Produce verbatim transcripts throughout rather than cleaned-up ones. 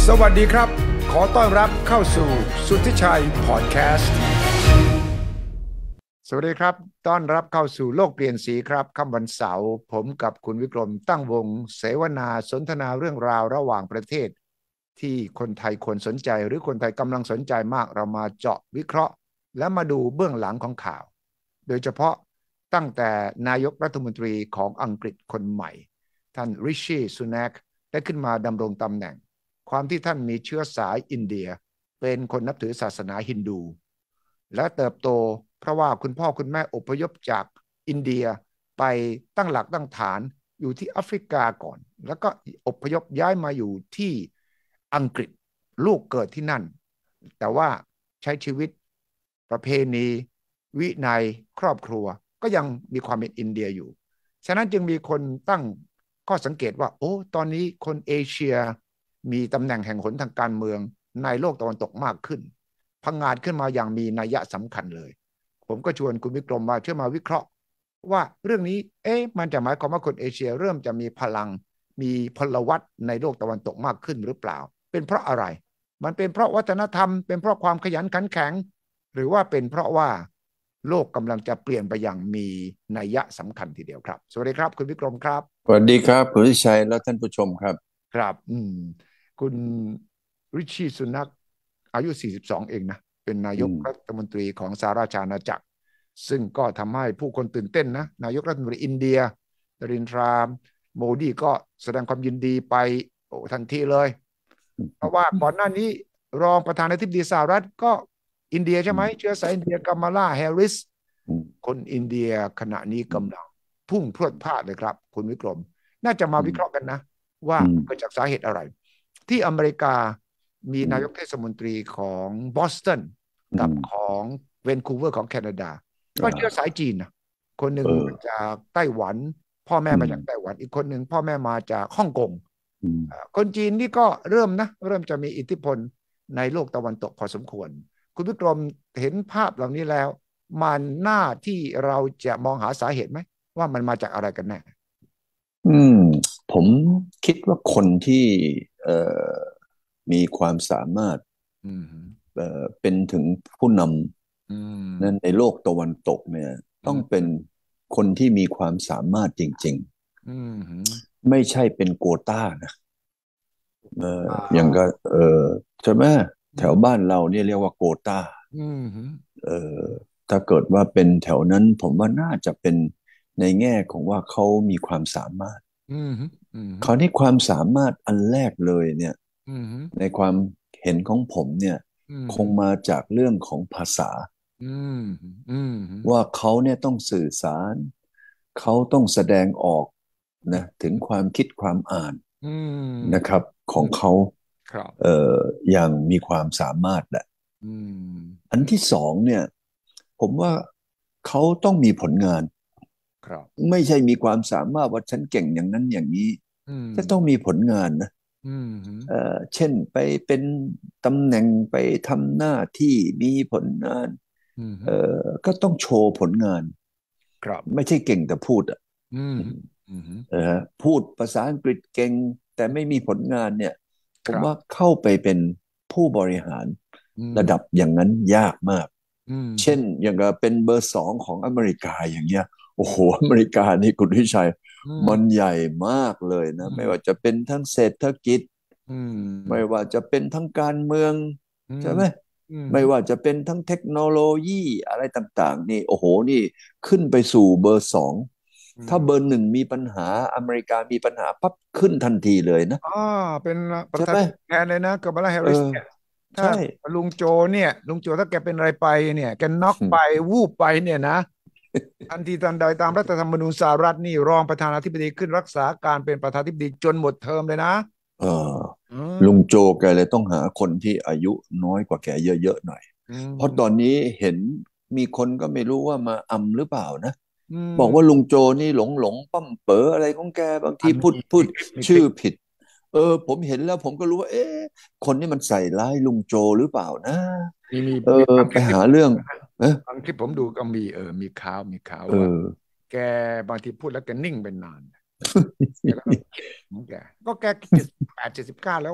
สวัสดีครับขอต้อนรับเข้าสู่สุทธิชัยพอดแคสต์สวัสดีครับต้อนรับเข้าสู่โลกเปลี่ยนสีครับค่ำวันเสาร์ผมกับคุณวิกรมตั้งวงเสวนาสนทนาเรื่องราวระหว่างประเทศที่คนไทยควรสนใจหรือคนไทยกำลังสนใจมากเรามาเจาะวิเคราะห์และมาดูเบื้องหลังของข่าวโดยเฉพาะตั้งแต่นายกรัฐมนตรีของอังกฤษคนใหม่ท่านริชีสุนักได้ขึ้นมาดำรงตำแหน่งความที่ท่านมีเชื้อสายอินเดียเป็นคนนับถือศาสนาฮินดูและเติบโตเพราะว่าคุณพ่อคุณแม่อพยพจากอินเดียไปตั้งหลักตั้งฐานอยู่ที่แอฟริกาก่อนแล้วก็อพยพย้ายมาอยู่ที่อังกฤษลูกเกิดที่นั่นแต่ว่าใช้ชีวิตประเพณีวินัยครอบครัวก็ยังมีความเป็นอินเดียอยู่ฉะนั้นจึงมีคนตั้งข้อสังเกตว่าโอ้ตอนนี้คนเอเชียมีตำแหน่งแห่งหนทางการเมืองในโลกตะวันตกมากขึ้นพังงาดขึ้นมาอย่างมีนัยสำคัญเลยผมก็ชวนคุณวิกรมมาช่วยมาวิเคราะห์ว่าเรื่องนี้เอ๊ะมันจะหมายความว่าคนเอเชียเริ่มจะมีพลังมีพลวัตในโลกตะวันตกมากขึ้นหรือเปล่าเป็นเพราะอะไรมันเป็นเพราะวัฒนธรรมเป็นเพราะความขยันขันแข็งหรือว่าเป็นเพราะว่าโลกกำลังจะเปลี่ยนไปอย่างมีนัยสำคัญทีเดียวครับสวัสดีครับคุณวิกรมครับสวัสดีครับคุณวิชัยและท่านผู้ชมครับครับอืมคุณริชชี่สุนักอายุสี่สิบสองเองนะเป็นนายกรัฐมนตรีของสหราชอาณาจักรซึ่งก็ทำให้ผู้คนตื่นเต้นนะนายกรัฐมนตรีอินเดียนรินทราโมดีก็แสดงความยินดีไปโอ้ทันทีเลยเพราะว่าก่อนหน้านี้รองประธานาธิบดีสหรัฐก็อินเดียใช่ไหมเชื้อสายอินเดียกัมมาลาแฮร์ริสคนอินเดียขณะนี้กำลังพุ่งพรวดพลาดเลยครับคุณวิกรมน่าจะมาวิเคราะห์กันนะว่าเกิดจากสาเหตุอะไรที่อเมริกามีนายกเทศมนตรีของบอสตันกับของแวนคูเวอร์ของแคนาดาก็เชื้อสายจีนนะคนหนึ่งมาจากไต้หวันพ่อแม่มาจากไต้หวันอีกคนหนึ่งพ่อแม่มาจากฮ่องกงคนจีนนี่ก็เริ่มนะเริ่มจะมีอิทธิพลในโลกตะวันตกพอสมควรคุณวิกรมเห็นภาพเหล่านี้แล้วมันน่าที่เราจะมองหาสาเหตุไหมว่ามันมาจากอะไรกันแน่อืมผมคิดว่าคนที่เอ่อมีความสามารถเอ่อเป็นถึงผู้นำนั้นในโลกตะวันตกเนี่ยต้องเป็นคนที่มีความสามารถจริงๆไม่ใช่เป็นโควต้านะเอออย่างก็เออใช่ไหมแถวบ้านเราเนี่ยเรียกว่าโควต้าเออถ้าเกิดว่าเป็นแถวนั้นผมว่าน่าจะเป็นในแง่ของว่าเขามีความสามารถคราวนี้ความสามารถอันแรกเลยเนี่ยในความเห็นของผมเนี่ยคงมาจากเรื่องของภาษาว่าเขาเนี่ยต้องสื่อสารเขาต้องแสดงออกนะถึงความคิดความอ่านนะครับของเขาเอ่ออย่างมีความสามารถแหละอันที่สองเนี่ยผมว่าเขาต้องมีผลงานไม่ใช่มีความสามารถว่าฉันเก่งอย่างนั้นอย่างนี้จะต้องมีผลงานนะเอ่อเช่นไปเป็นตำแหน่งไปทำหน้าที่มีผลงานเอ่อก็ต้องโชว์ผลงานไม่ใช่เก่งแต่พูดอ่ะเออพูดภาษาอังกฤษเก่งแต่ไม่มีผลงานเนี่ยผมว่าเข้าไปเป็นผู้บริหารระดับอย่างนั้นยากมากเช่นอย่างกับเป็นเบอร์สองของอเมริกาอย่างเงี้ยโอ้โหอเมริกานี่คุณวิชัยมันใหญ่มากเลยนะไม่ว่าจะเป็นทั้งเศรษฐกิจไม่ว่าจะเป็นทั้งการเมืองใช่ไหมไม่ว่าจะเป็นทั้งเทคโนโลยีอะไรต่างๆนี่โอ้โหนี่ขึ้นไปสู่เบอร์สองถ้าเบอร์หนึ่งมีปัญหาอเมริกามีปัญหาปั๊บขึ้นทันทีเลยนะอ๋อเป็นประธานแทนเลยนะกัมลาแฮร์ริสเนี่ยถ้าลุงโจเนี่ยลุงโจถ้าแกเป็นอะไรไปเนี่ยแกน็อกไปวูบไปเนี่ยนะทันทีทันใดตามรัฐธรรมนูญสหรัฐนี่รองประธานาธิบดีขึ้นรักษาการเป็นประธานาธิบดีจนหมดเทอมเลยนะเออลุงโจแกเลยต้องหาคนที่อายุน้อยกว่าแกเยอะๆหน่อยเพราะตอนนี้เห็นมีคนก็ไม่รู้ว่ามาอำหรือเปล่านะบอกว่าลุงโจนี่หลงหลงปั้มเป๋ออะไรของแกบางทีพูดพูดชื่อผิดเออผมเห็นแล้วผมก็รู้ว่าเอ๊ะคนนี้มันใส่ร้ายลุงโจหรือเปล่านะเออไปหาเรื่องบางที่ผมดูก็มีเออมีข่าวมีข่าวว่าแกบางทีพูดแล้วแกนิ่งเป็นนานแล้วก็คิดของแกก็แกเจ็ดสิบแปดเจ็ดสิบเก้าแล้วอ่ะ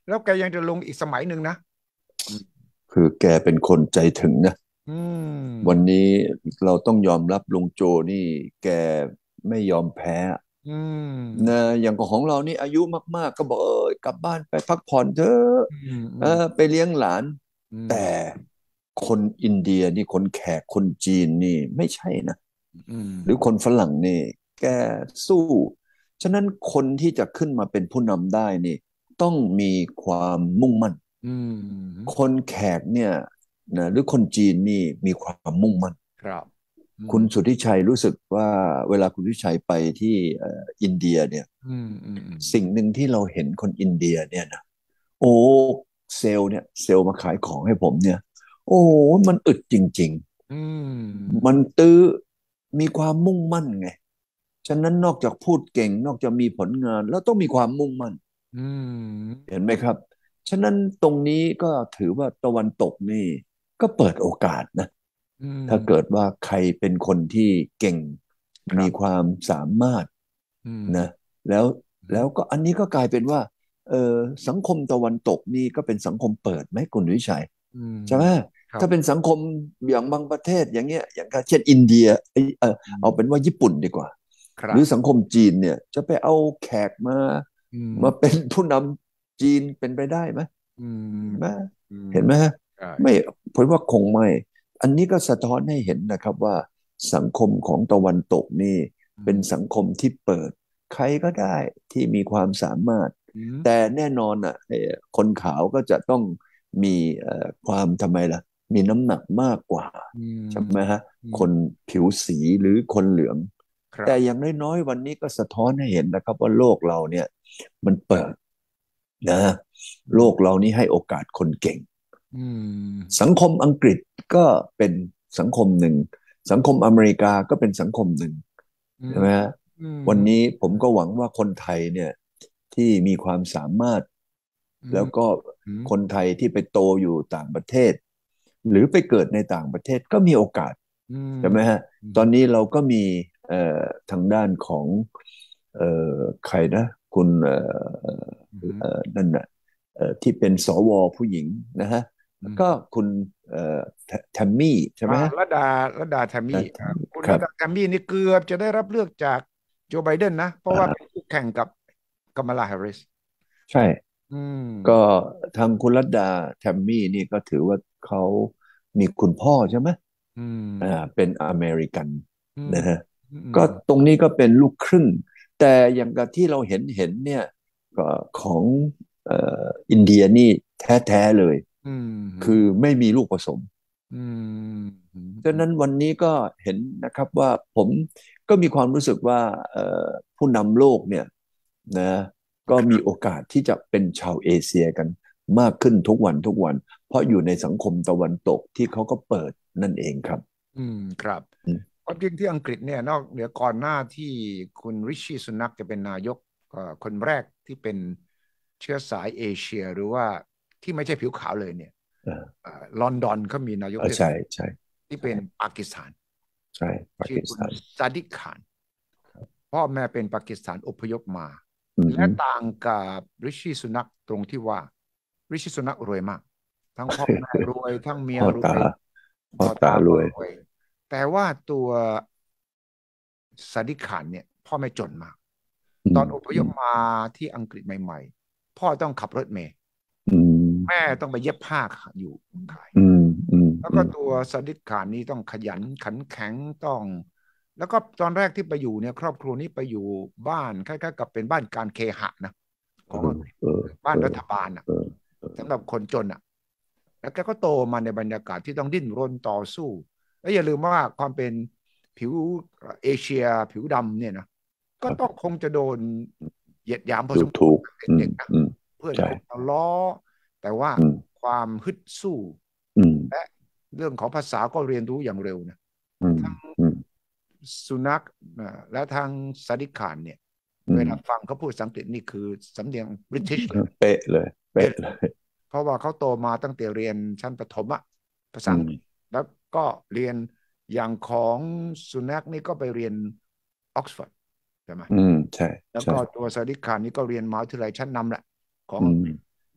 แล้วแกยังจะลงอีกสมัยหนึ่งนะคือแกเป็นคนใจถึงนะวันนี้เราต้องยอมรับลุงโจนี่แกไม่ยอมแพ้นะอย่างของเรานี่อายุมากๆก็บอกเออกลับบ้านไปพักผ่อนเถอะเออไปเลี้ยงหลานแต่คนอินเดียนี่คนแขกคนจีนนี่ไม่ใช่นะหรือคนฝรั่งนี่แกสู้ฉะนั้นคนที่จะขึ้นมาเป็นผู้นำได้นี่ต้องมีความมุ่งมั่นคนแขกเนี่ยนะหรือคนจีนนี่มีความมุ่งมั่นครับคุณสุทธิชัยรู้สึกว่าเวลาคุณสุทธิชัยไปที่อินเดียเนี่ยสิ่งหนึ่งที่เราเห็นคนอินเดียเนี่ยนะโอ้เซลล์เนี่ยเซลล์มาขายของให้ผมเนี่ยโอ้มันอึดจริงๆมันตื้อมีความมุ่งมั่นไงฉะนั้นนอกจากพูดเก่งนอกจากมีผลงานแล้วต้องมีความมุ่งมั่นเห็นไหมครับฉะนั้นตรงนี้ก็ถือว่าตะวันตกนี่ก็เปิดโอกาสนะถ้าเกิดว่าใครเป็นคนที่เก่งมีความสามารถนะแล้วแล้วก็อันนี้ก็กลายเป็นว่าเออสังคมตะวันตกนี่ก็เป็นสังคมเปิดไหมคุณวิชัยใช่ไหมถ้าเป็นสังคมอย่างบางประเทศอย่างเงี้ยอย่างเช่นอินเดียเออเอาเป็นว่าญี่ปุ่นดีกว่าหรือสังคมจีนเนี่ยจะไปเอาแขกมามาเป็นผู้นำจีนเป็นไปได้ไหมเห็นไหมไม่ผมว่าคงไม่อันนี้ก็สะท้อนให้เห็นนะครับว่าสังคมของตะวันตกนี่เป็นสังคมที่เปิดใครก็ได้ที่มีความสามารถแต่แน่นอนอ่ะคนขาวก็จะต้องมีความทำไมล่ะมีน้ำหนักมากกว่าใช่ไหมฮะคนผิวสีหรือคนเหลืองแต่อย่างน้อยๆวันนี้ก็สะท้อนให้เห็นนะครับว่าโลกเราเนี่ยมันเปิดนะโลกเรานี้ให้โอกาสคนเก่งสังคมอังกฤษก็เป็นสังคมหนึ่งสังคมอเมริกาก็เป็นสังคมหนึ่งใช่ไหมฮะวันนี้ผมก็หวังว่าคนไทยเนี่ยที่มีความสามารถแล้วก็คนไทยที่ไปโตอยู่ต่างประเทศหรือไปเกิดในต่างประเทศก็มีโอกาสใช่ไหมฮะตอนนี้เราก็มีทางด้านของใครนะคุณนั่นน่ะที่เป็นสวผู้หญิงนะฮะก็คุณแทมมี่ใช่ไหมระดาระดาแทมมี่คุณระดาแทมมี่นี่เกือบจะได้รับเลือกจากโจไบเดนนะเพราะว่าเป็นคู่แข่งกับกัมมาลาแฮร์ริสใช่ก็ทางคุณรัตดาแทมมี่นี่ก็ถือว่าเขามีคุณพ่อใช่ไหมอ่าเป็นอเมริกันนะฮะก็ตรงนี้ก็เป็นลูกครึ่งแต่อย่างกับที่เราเห็นเห็นเนี่ยก็ของเอ่ออินเดียนี่แท้ๆเลยคือไม่มีลูกผสมดังนั้นวันนี้ก็เห็นนะครับว่าผมก็มีความรู้สึกว่าผู้นำโลกเนี่ยนะก็มีโอกาสที่จะเป็นชาวเอเชียกันมากขึ้นทุกวันทุกวันเพราะอยู่ในสังคมตะวันตกที่เขาก็เปิดนั่นเองครับอืมครับความจริงที่อังกฤษเนี่ยนอกเหนือก่อนหน้าที่คุณริชีสุนักจะเป็นนายกคนแรกที่เป็นเชื้อสายเอเชียหรือว่าที่ไม่ใช่ผิวขาวเลยเนี่ยลอนดอนเขามีนายกใช่ใช่ที่เป็นปากีสถานใช่ปากีสถานซาดิกขานพ่อแม่เป็นปากีสถานอพยพมาและต่างกับริชีสุนักตรงที่ว่าริชีสุนักรวยมากทั้งพ่อแม่รวยทั้งเมียรวยพ่อตารวยแต่ว่าตัวซาดิกขานเนี่ยพ่อไม่จนมากตอนอพยพมาที่อังกฤษใหม่ๆพ่อต้องขับรถเมล์แม่ต้องไปเย็บผ้าอยู่ขายแล้วก็ตัวซาดิกขานนี้ต้องขยันขันแข็งต้องแล้วก็ตอนแรกที่ไปอยู่เนี่ยครอบครัวนี้ไปอยู่บ้านคล้ายๆกับเป็นบ้านการเคหะนะของบ้านรัฐบาลอ่ะสำหรับคนจนอ่ะแล้วแกก็โตมาในบรรยากาศที่ต้องดิ้นรนต่อสู้แล้วอย่าลืมว่าความเป็นผิวเอเชียผิวดำเนี่ยนะก็ต้องคงจะโดนเหยียดหยามพอสมควรเด็กๆนะเพื่อนเขาล้อแต่ว่าความฮึดสู้และเรื่องของภาษาก็เรียนรู้อย่างเร็วนะทั้งสุนัขและทางซาดิกขานเนี่ยเวลาฟังเขาพูดสังกฤษนี่คือสำเนียงบริติชเลยเป๊ะเลยเป๊ะเลยเพราะว่าเขาโตมาตั้งแต่เรียนชั้นประถมอะภาษาอังกฤษแล้วก็เรียนอย่างของสุนัขนี่ก็ไปเรียนออกซฟอร์ดใช่ไหมอืมใช่แล้วก็ตัวซาดิกขานนี่ก็เรียนมหาวิทยาลัยชั้นนำแหละของ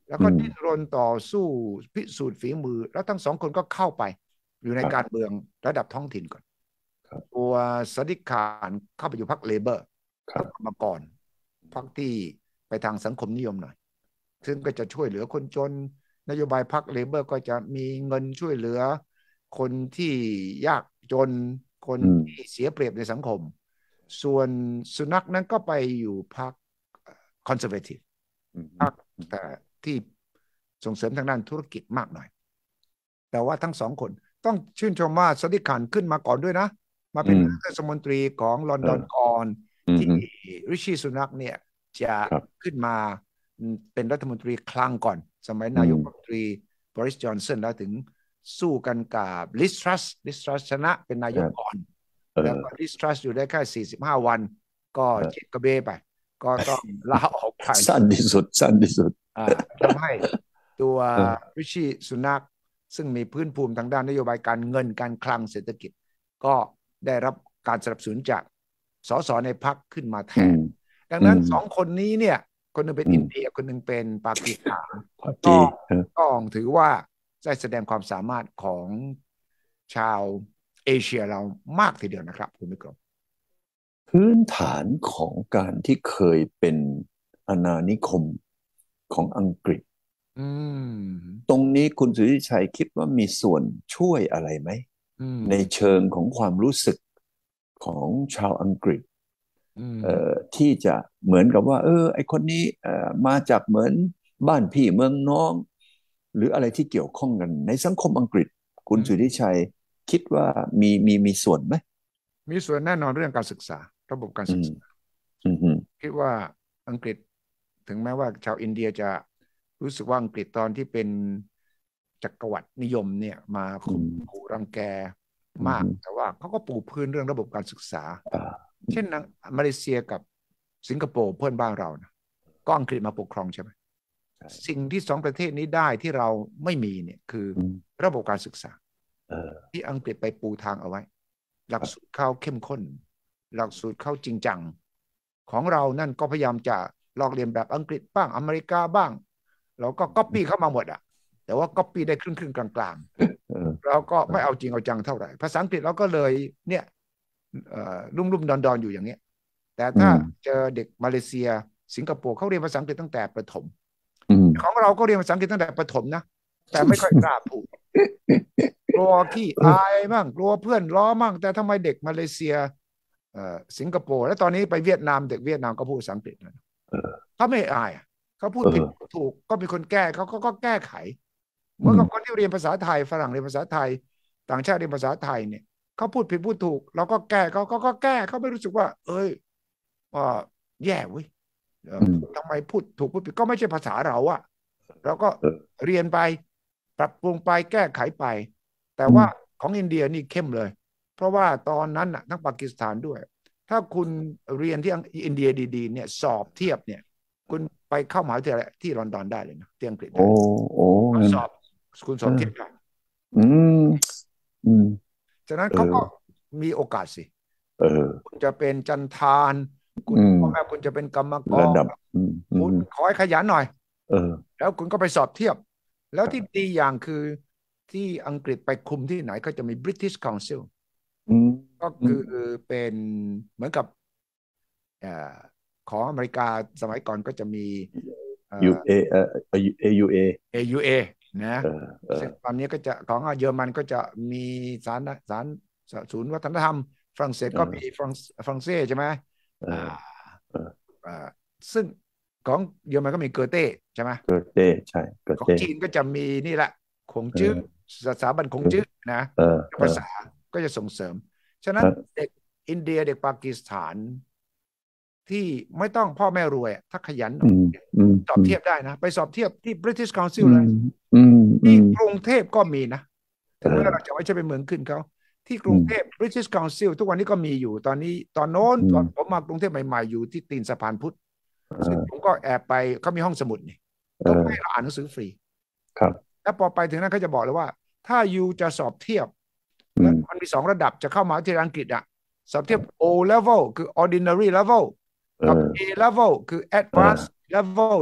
แล้วก็ดิ้นรนต่อสู้พิสูจน์ฝีมือแล้วทั้งสองคนก็เข้าไปอยู่ในการเมืองระดับท้องถิ่นก่อนตัวสดิกขานเข้าไปอยู่พรรคเลเบอร์มาก่อนพรรคที่ไปทางสังคมนิยมหน่อยซึ่งก็จะช่วยเหลือคนจนนโยบายพรรคเลเบอร์ก็จะมีเงินช่วยเหลือคนที่ยากจนคนที่เสียเปรียบในสังคมส่วนสุนัขนั้นก็ไปอยู่พรรคคอนเซอร์เวทีฟพรรคแต่ที่ส่งเสริมทางด้านธุรกิจมากหน่อยแต่ว่าทั้งสองคนต้องชื่นชมว่าสดิกขานขึ้นมาก่อนด้วยนะมาเป็นเทศมนตรีของลอนดอนก่อนที่ริชีสุนัขเนี่ยจะขึ้นมาเป็นรัฐมนตรีคลังก่อนสมัยนายกรัฐมนตรีบริสจอนสันแล้วถึงสู้กันกับลิสทรัสลิสทรัสชนะเป็นนายกก่อนแล้วก็ลิสทรัสอยู่ได้แค่สี่สิบห้าวันก็เจ็ดกระเบไปก็ต้องลาออกไปสั้นที่สุดสั้นที่สุดทำให้ตัวริชีสุนัขซึ่งมีพื้นภูมิทางด้านนโยบายการเงินการคลังเศรษฐกิจก็ได้รับการสนับสนุนจากสสในพรรคขึ้นมาแทนดังนั้นสองคนนี้เนี่ยคนหนึ่งเป็นอินเดียคนหนึ่งเป็นปากีสถานต้องต้องถือว่าได้แสดงความสามารถของชาวเอเชียเรามากทีเดียวนะครับคุณมิกรพื้นฐานของการที่เคยเป็นอาณานิคมของอังกฤษตรงนี้คุณสุทธิชัยคิดว่ามีส่วนช่วยอะไรไหมในเชิงของความรู้สึกของชาวอังกฤษที่จะเหมือนกับว่าเออไอคนนี้มาจากเหมือนบ้านพี่เมืองน้องหรืออะไรที่เกี่ยวข้องกันในสังคมอังกฤษคุณสุทธิชัยคิดว่ามีมีมีส่วนไหมมีส่วนแน่นอนเรื่องการศึกษาระบบการศึกษาคิดว่าอังกฤษถึงแม้ว่าชาวอินเดียจะรู้สึกว่าอังกฤษตอนที่เป็นจักรวรรดินิยมเนี่ยมาข่มขู่รังแกมากแต่ว่าเขาก็ปูพื้นเรื่องระบบการศึกษาเช่นมาเลเซียกับสิงคโปร์เพื่อนบ้านเรานะก็อังกฤษมาปกครองใช่ไหมสิ่งที่สองประเทศนี้ได้ที่เราไม่มีเนี่ยคือระบบการศึกษาที่อังกฤษไปปูทางเอาไว้หลักสูตรเข้าเข้มข้นหลักสูตรเข้าจริงจังของเรานั่นก็พยายามจะลอกเลียนแบบอังกฤษบ้างอเมริกาบ้างเราก็ก๊อปปี้เข้ามาหมดอะแต่ว่าก๊อปปี้ได้ครึ่งครึ่งกลางๆเราก็ไม่เอาจริงเอาจังเท่าไหร่ภาษาอังกฤษเราก็เลยเนี่ยรุ่มรุ่มดอนดอนอยู่อย่างเนี้ยแต่ถ้าเจอเด็กมาเลเซียสิงคโปร์เขาเรียนภาษาอังกฤษตั้งแต่ประถมของเราก็เรียนภาษาอังกฤษตั้งแต่ประถมนะแต่ไม่ค่อยกล้าพูดกลัวขี้อายมั่งกลัวเพื่อนล้อมั่งแต่ทำไมเด็กมาเลเซียสิงคโปร์แล้วตอนนี้ไปเวียดนามเด็กเวียดนามก็พูดภาษาอังกฤษนะเขาไม่อายเขาพูดผิดถูกก็มีคนแก้เขาก็ก็แก้ไขเหมือนกับคนที่เรียนภาษาไทยฝรั่งเรียนภาษาไทยต่างชาติเรียนภาษาไทยเนี่ยเขาพูดผิดพูดถูกเราก็แก้เขาก็ก็แก้เขาไม่รู้สึกว่าเอ้ยว่าแย่เว้ยทำไมพูดถูกพูดผิดก็ไม่ใช่ภาษาเราอะเราก็เรียนไปปรับปรุงไปแก้ไขไปแต่ว่าของอินเดียนี่เข้มเลยเพราะว่าตอนนั้นน่ะทั้งปากีสถานด้วยถ้าคุณเรียนที่อินเดียดีๆเนี่ยสอบเทียบเนี่ยคุณไปเข้ามหาวิทยาลัยที่ลอนดอนได้เลยนะที่อังกฤษได้โอ้โอ้สอบคุณสอบเทียบได้อืมอืมฉะนั้นเขาก็มีโอกาสสิเออคุณจะเป็นจันทานคุณพ่อแม่คุณจะเป็นกรรมกรระดับคุณขอให้ขยันหน่อยเออแล้วคุณก็ไปสอบเทียบแล้วที่ดีอย่างคือที่อังกฤษไปคุมที่ไหนก็จะมี British Council ก็คือเป็นเหมือนกับของอเมริกาสมัยก่อนก็จะมียู เอ เอ่อ เอ ยู เอเอ ยู เอ นะตอนนี้ก็จะของเยอรมันก็จะมีศาลศาลศูนย์วัฒนธรรมฝรั่งเศสก็มีฝรั่งฝรั่งเศสใช่ไหมซึ่งของเยอรมันก็มีเกอเต้ใช่ไหมเกอเต้ใช่เกอของเต้จีนก็จะมีนี่แหละคงจื้อสถาบันคงจื้อนะภาษาก็จะส่งเสริมฉะนั้นเด็กอินเดียเด็กปากีสถานที่ไม่ต้องพ่อแม่รวยถ้าขยันสอบเทียบได้นะไปสอบเทียบที่ British Council เลยที่กรุงเทพก็มีนะถึงแม้เราจะไม่ใช่เป็นเมืองขึ้นเขาที่กรุงเทพ British Council ทุกวันนี้ก็มีอยู่ตอนนี้ตอนโน้นตอนผมมากรุงเทพใหม่ๆอยู่ที่ตีนสะพานพุทธซึ่งผมก็แอบไปเขามีห้องสมุดนี่ก็ให้เราอ่านหนังสือฟรีครับแล้วพอไปถึงนั้นเขาจะบอกเลยว่าถ้ายูจะสอบเทียบมันมีสองระดับจะเข้ามาที่อังกฤษอ่ะสอบเทียบ O level คือ ordinary level กับ A level คือ advanced level เนี่ย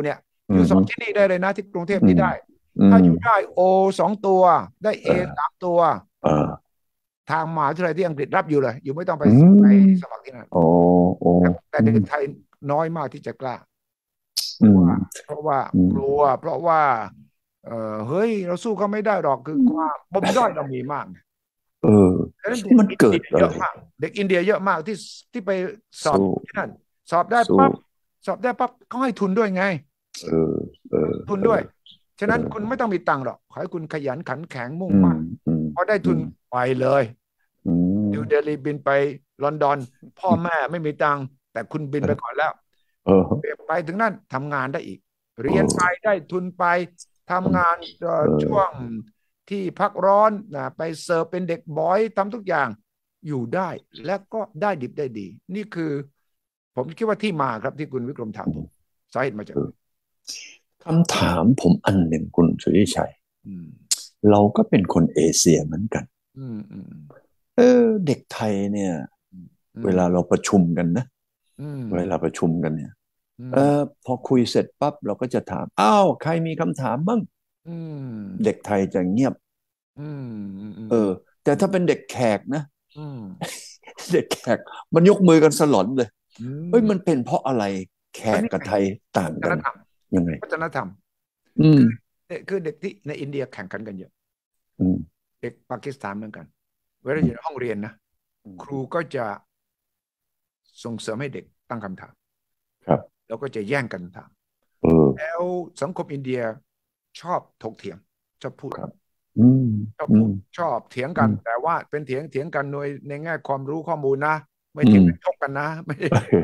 อยู่สอบที่นี่ได้เลยนะที่กรุงเทพนี่ได้อืถ้ามอยู่ได้โอสองตัวได้เอเออสามตัวอ่าทางมหาวิทยาลัยที่อังกฤษรับอยู่เลยอยู่ไม่ต้องไปอืไปมสมัครที่นั่นโอ้โอ้แต่แต่อืมเด็กไทยน้อยมากที่จะกล้าเพอืมราะว่าเพราะว่าอืมกลัวเพราะว่าเออเฮ้ยเราสู้เขาไม่ได้หรอกคือความปมด้อยเรามีมากเออดังนั้นเด็กมันอินเดียเกิดอะไรเยอะมากเด็กอินเดียเยอะมากที่ที่ไปสอบสู้ที่นั่นสอบได้สู้ปั๊บสอบได้ปั๊บเขาให้ทุนด้วยไงเออเออเออทุนด้วยฉะเอนั้นอคุณไม่ต้องมีตังค์หรอกขอให้คุณขยันขันแข็งมุ่งอืมมั่นอืมพอได้ทุนอืมไปเลยอืนิวเดมลีบินไปลอนดอนพ่อแม่ไม่มีตังค์แต่คุณบินไปก่อนแล้วเออไปถึงนั่นทำงานได้อีกเอเรียนไปอได้ทุนไปเอทำงานอเอ่อเออช่วงที่พักร้อนนะไปเสิร์ฟเป็นเด็กบอยทำทุกอย่างอยู่ได้และก็ได้ดิบได้ดีนี่คือผมคิดว่าที่มาครับที่คุณวิกรมถามผมสาเหตุมาจากไหนคำถามผมอันหนึ่งคุณสุริชัยอืมเราก็เป็นคนเอเชียเหมือนกันอืมอืมเออเด็กไทยเนี่ยอืมอืเวมลาเราประชุมกันนะอืมเวลาประชุมกันเนี่ยอืเออมพอคุยเสร็จปั๊บเราก็จะถามอ้าวใครมีคำถามบ้างอืมเด็กไทยจะเงียบอืมอืมอืมเออแต่ถ้าเป็นเด็กแขกนะอืมเด็กแขกมันยกมือกันสลอนเลยอืเฮ้ยมมันเป็นเพราะอะไรแขอันนี้ไงกกับไทยต่างกันวัฒนธรรมยังไงวัฒนธรรมอืมคือเด็กคือเด็กที่ในอินเดียแข่งขันกันเยอะอืมเด็กปากีสถานเหมือนกันเวลาอยู่ในห้องเรียนนะอืมครูก็จะส่งเสริมให้เด็กตั้งคำถามครับแล้วก็จะแย่งกันถามเออแล้วสังคมอินเดียชอบถกเถียงชอบพูดครับอืมชอบพูดอืมชอบเถียงอืมกันแต่ว่าเป็นเถียงเถียงกันโดยในแง่ความรู้ข้อมูลนะไม่อืมเถียงกันชกกันนะไม่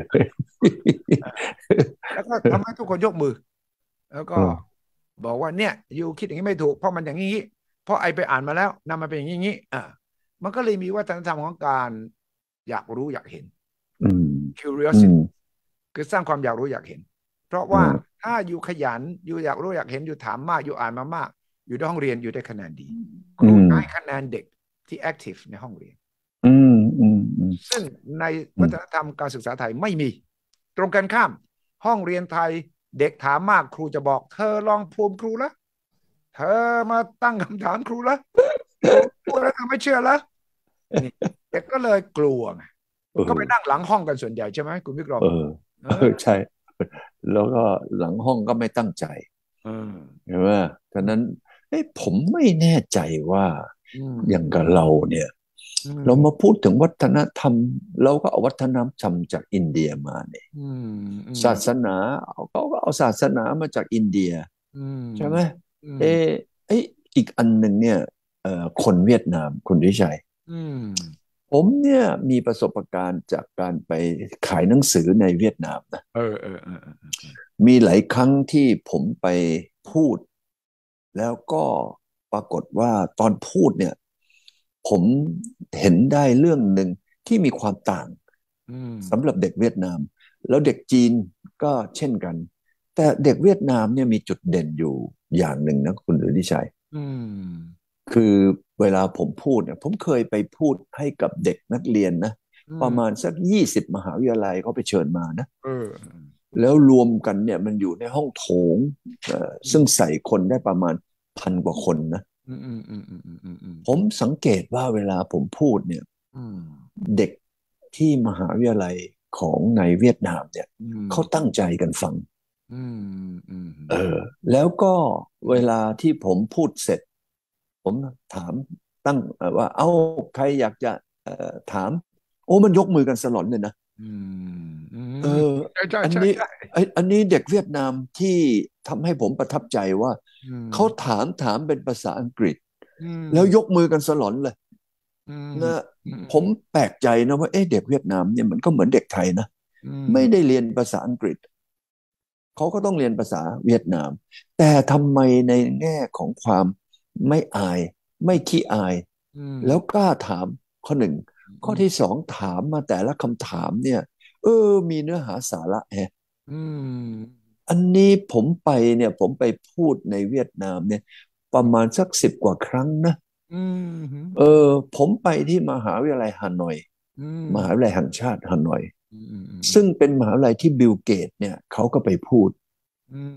แล้วก็ทำให้ทุกคนยกมือแล้วก็เออบอกว่าเนี่ยยูคิดอย่างนี้ไม่ถูกเพราะมันอย่างนี้เพราะไอไปอ่านมาแล้วนำมาเป็นอย่างนี้อ่ามันก็เลยมีวัฒนธรรมของการอยากรู้อยากเห็นอืมอืม curiosity คือสร้างความอยากรู้อยากเห็นเพราะว่าเออถ้าอยู่ขยันอยู่อยากรู้อยากเห็นอยู่ถามมากอยู่อ่านมามากอยู่ในห้องเรียนอยู่ได้คะแนนดีคอืมรูให้คะแนนเด็กที่ active ในห้องเรียนอืมอืมอืมซึ่งในอืมวัฒนธรรมการศึกษาไทยไม่มีตรงกันข้ามห้องเรียนไทยเด็กถามมากครูจะบอกเธอลองภูมิครูละเธอมาตั้งคำถามครูละครูพูดแล้วเธอไม่เชื่อละนี่เด็กก็เลยกลัวไงเอก็ไปนั่งอหลังห้องกันส่วนใหญ่ใช่ไหมคุณวิกรมเออเอเอออใช่แล้วก็หลังห้องก็ไม่ตั้งใจเออเห็นไหมฉะนั้นเอ้ยผมไม่แน่ใจว่าอืมอย่างกับเราเนี่ยอืเรามามพูดถึงวัฒนธรรมเราก็เอาวัฒนธรรมจากอินเดียมาเนี่ยอืมอืมศาสนาเขาก็เอาศาสนามาจากอินเดียอืมใช่ไหมอืมเออเอ้ยอีกอันหนึ่งเนี่ยเอ่อคนเวียดนามคุณวิชัยอืมผมเนี่ยมีประสบการณ์จากการไปขายหนังสือในเวียดนามนะเออเออเออเออมีหลายครั้งที่ผมไปพูดแล้วก็ปรากฏว่าตอนพูดเนี่ยผมเห็นได้เรื่องหนึ่งที่มีความต่างอืมสำหรับเด็กเวียดนามแล้วเด็กจีนก็เช่นกันแต่เด็กเวียดนามเนี่ยมีจุดเด่นอยู่อย่างหนึ่งนะคุณฤทธิชัยอืมคือเวลาผมพูดเนี่ยผมเคยไปพูดให้กับเด็กนักเรียนนะอืมประมาณสักยี่สิบมหาวิทยาลัยเขาไปเชิญมานะเออแล้วรวมกันเนี่ยมันอยู่ในห้องโถงเอ่อซึ่งใส่คนได้ประมาณพันกว่าคนนะอืมอืมอืมอืมอืมอืมอืมผมสังเกตว่าเวลาผมพูดเนี่ยอืมเด็กที่มหาวิทยาลัยของในเวียดนามเนี่ยอืมเขาตั้งใจกันฟังอืมอืมเออแล้วก็เวลาที่ผมพูดเสร็จผมถามตั้งเอ่อว่าเอ้าใครอยากจะเอ่อถามโอ้มันยกมือกันสลอนเลยนะอืมอืเอมอใช่ใช่อันนี้ใช่ใช่ไออันนี้เด็กเวียดนามที่ทำให้ผมประทับใจว่าอืมเขาถามถามเป็นภาษาอังกฤษอืมแล้วยกมือกันสลอนเลยอืมนะอืมผมแปลกใจนะว่าเอ๊ะเด็กเวียดนามเนี่ยมันก็เหมือนเด็กไทยนะอืมไม่ได้เรียนภาษาอังกฤษเขาก็ต้องเรียนภาษาเวียดนามแต่ทำไมในแง่ของความไม่อายไม่ขี้อายอืมแล้วกล้าถามข้อหนึ่งข้ออืมที่สองถามมาแต่ละคำถามเนี่ยเออมีเนื้อหาสาระแฮะอืมอันนี้ผมไปเนี่ยผมไปพูดในเวียดนามเนี่ยประมาณสักสิบกว่าครั้งนะอืมเออผมไปที่มหาวิทยาลัยฮานอยอืมมหาวิทยาลัยแห่งชาติฮานอยอืมอืมซึ่งเป็นมหาวิทยาลัยที่บิลเกตเนี่ยเขาก็ไปพูดอืม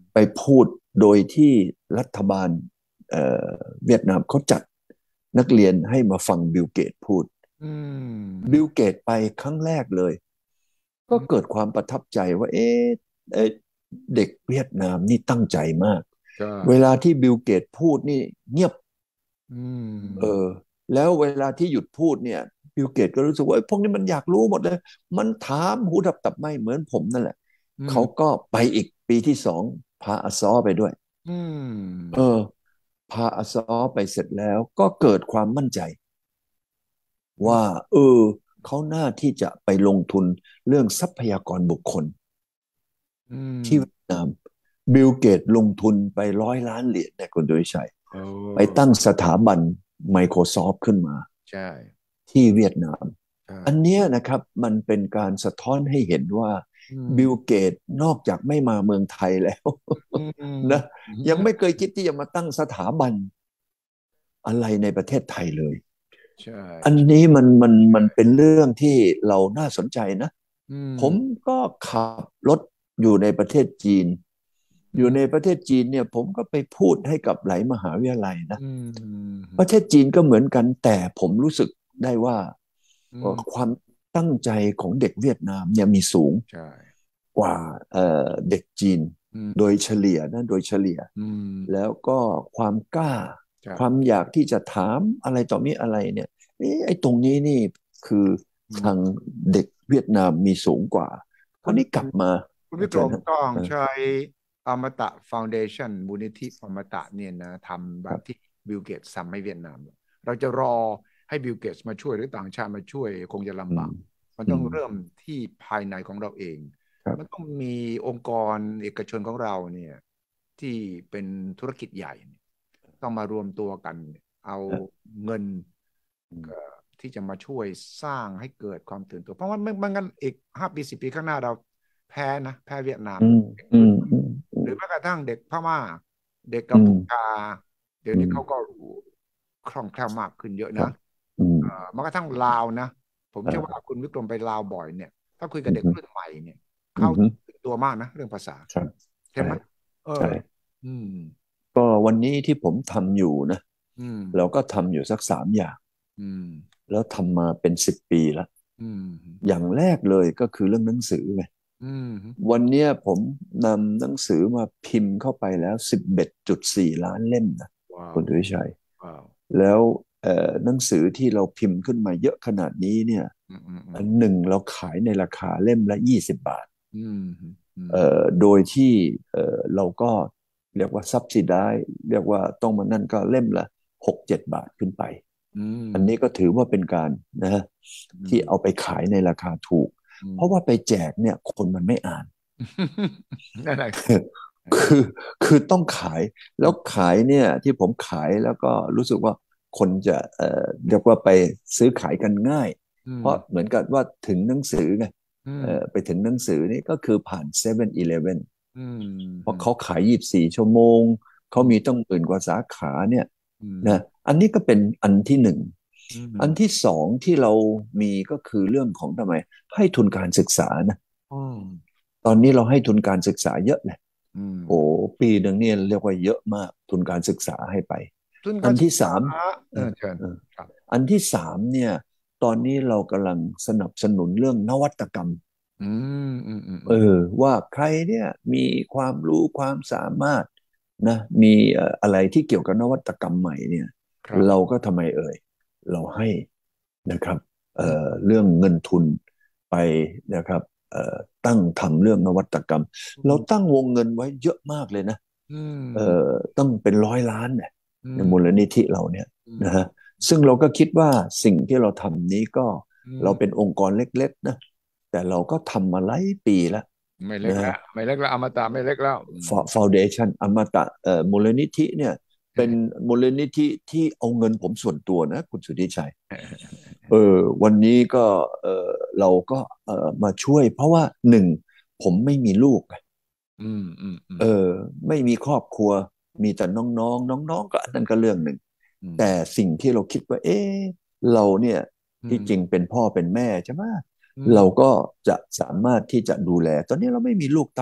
ไปพูดโดยที่รัฐบาลเอ่อเวียดนามเขาจัดนักเรียนให้มาฟังบิลเกตพูดบิลเกตไปครั้งแรกเลยก็เกิดความประทับใจว่าเอ๊ะเด็กเวียดนามนี่ตั้งใจมากเวลาที่บิลเกตพูดนี่เงียบเออแล้วเวลาที่หยุดพูดเนี่ยบิลเกตก็รู้สึกว่าพวกนี้มันอยากรู้หมดเลยมันถามหูดับตับไหมเหมือนผมนั่นแหละเขาก็ไปอีกปีที่สองพาอาซอไปด้วยเออพาอาซอไปเสร็จแล้วก็เกิดความมั่นใจว่าเออเขาน่าที่จะไปลงทุนเรื่องทรัพยากรบุคคลที่เวียดนามบิลเกตลงทุนไปร้อยล้านเหรียญเนี่ยคุณดุวิชัยไปตั้งสถาบัน Microsoft ขึ้นมาใช่ที่เวียดนามอันเนี้ยนะครับมันเป็นการสะท้อนให้เห็นว่าบิลเกตนอกจากไม่มาเมืองไทยแล้วนะยังไม่เคยคิดที่จะมาตั้งสถาบันอะไรในประเทศไทยเลยอันนี้มันมันมันเป็นเรื่องที่เราน่าสนใจนะผมก็ขับรถอยู่ในประเทศจีนอยู่ในประเทศจีนเนี่ยผมก็ไปพูดให้กับหลายมหาวิทยาลัยนะประเทศจีนก็เหมือนกันแต่ผมรู้สึกได้ว่าความตั้งใจของเด็กเวียดนามเนี่ยมีสูงกว่าเด็กจีนโดยเฉลี่ยนะโดยเฉลี่ยแล้วก็ความกล้าความอยากที่จะถามอะไรต่อมีอะไรเนี่ยไอ้ตรงนี้นี่คือทางเด็กเวียดนามมีสูงกว่าคราวนี้กลับมาคุณวิกรมต้องใช้อมตะฟาวเดชั่นมูลนิธิอมตะเนี่ยนะทำแบบที่บิลเกตส์ทำให้เวียดนามเราจะรอให้บิลเกตส์มาช่วยหรือต่างชาติมาช่วยคงจะลำบากมันต้องเริ่มที่ภายในของเราเองมันต้องมีองค์กรเอกชนของเราเนี่ยที่เป็นธุรกิจใหญ่ต้องมารวมตัวกันเอาเงินที่จะมาช่วยสร้างให้เกิดความตื่นตัวเพราะว่าไม่งั้นอีกห้าปีสิบปีข้างหน้าเราแพ้นะแพ้เวียดนามหรือแม้กระทั่งเด็กพม่าเด็กกัมพูชาเดี๋ยวนี้เขาก็คล่องแคล่วมากขึ้นเยอะนะแม้กระทั่งลาวนะผมเชื่อว่าคุณวิกรมไปลาวบ่อยเนี่ยถ้าคุยกับเด็กรุ่นใหม่เนี่ยเขาตื่นตัวมากนะเรื่องภาษาใช่ไหมเออก็วันนี้ที่ผมทำอยู่นะเราก็ทำอยู่สักสามอย่างแล้วทำมาเป็นสิบปีแล้วอย่างแรกเลยก็คือเรื่องหนังสือไงวันนี้ผมนำหนังสือมาพิมพ์เข้าไปแล้วสิบเอ็ดจุดสี่ล้านเล่มนะคุณดุวิชัยแล้วหนังสือที่เราพิมพ์ขึ้นมาเยอะขนาดนี้เนี่ยอันหนึ่งเราขายในราคาเล่มละยี่สิบบาทโดยที่เราก็เรียกว่าซับซิได้เรียกว่าต้องมานั่นก็เล่มละหกเจ็ดบาทขึ้นไปอันนี้ก็ถือว่าเป็นการนะที่เอาไปขายในราคาถูกเพราะว่าไปแจกเนี่ยคนมันไม่อ่านนั่นแหละคือคือต้องขายแล้วขายเนี่ยที่ผมขายแล้วก็รู้สึกว่าคนจะเอ่อเรียกว่าไปซื้อขายกันง่ายเพราะเหมือนกับว่าถึงหนังสือไงเอ่อไปถึงหนังสือนี่ก็คือผ่านเซเว่นอีเลฟเว่นเพราะเขาขายยี่สิบสี่ชั่วโมงเขามีต้องหมื่นกว่าสาขาเนี่ยนะอันนี้ก็เป็นอันที่หนึ่งอันที่สองที่เรามีก็คือเรื่องของทำไมให้ทุนการศึกษานะตอนนี้เราให้ทุนการศึกษาเยอะเลยโอ้ปีหนึ่งเนี่ยเรียกว่าเยอะมากทุนการศึกษาให้ไปอันที่สามอันที่สามเนี่ยตอนนี้เรากำลังสนับสนุนเรื่องนวัตกรรมเออว่าใครเนี่ยมีความรู้ความสามารถนะมีอะไรที่เกี่ยวกับนวัตกรรมใหม่เนี่ยเราก็ทำไมเอ่ยเราให้นะครับ เอ่อเรื่องเงินทุนไปนะครับเอ่อตั้งทำเรื่องนวัตกรรมเราตั้งวงเงินไว้เยอะมากเลยนะเอ่อต้องเป็นร้อยล้านเนี่ยในมูลนิธิเราเนี่ยนะฮะซึ่งเราก็คิดว่าสิ่งที่เราทำนี้ก็เราเป็นองค์กรเล็กๆนะแต่เราก็ทำมาหลายปีแล้วไม่เล็กแล้วไม่เล็กแล้วอมตะไม่เล็กแล้วฟาวเดชั่นอมตะเอ่อมูลนิธิเนี่ยเป็นมูลนิธิที่เอาเงินผมส่วนตัวนะคุณสุทธิชัยเออวันนี้ก็เออเราก็เออมาช่วยเพราะว่าหนึ่งผมไม่มีลูกอืมอืมเออไม่มีครอบครัวมีแต่น้องๆน้องๆก็อันนั้นก็เรื่องหนึ่งแต่สิ่งที่เราคิดว่าเออเราเนี่ยที่จริงเป็นพ่อเป็นแม่ใช่ไหมเราก็จะสามารถที่จะดูแลตอนนี้เราไม่มีลูกเต้า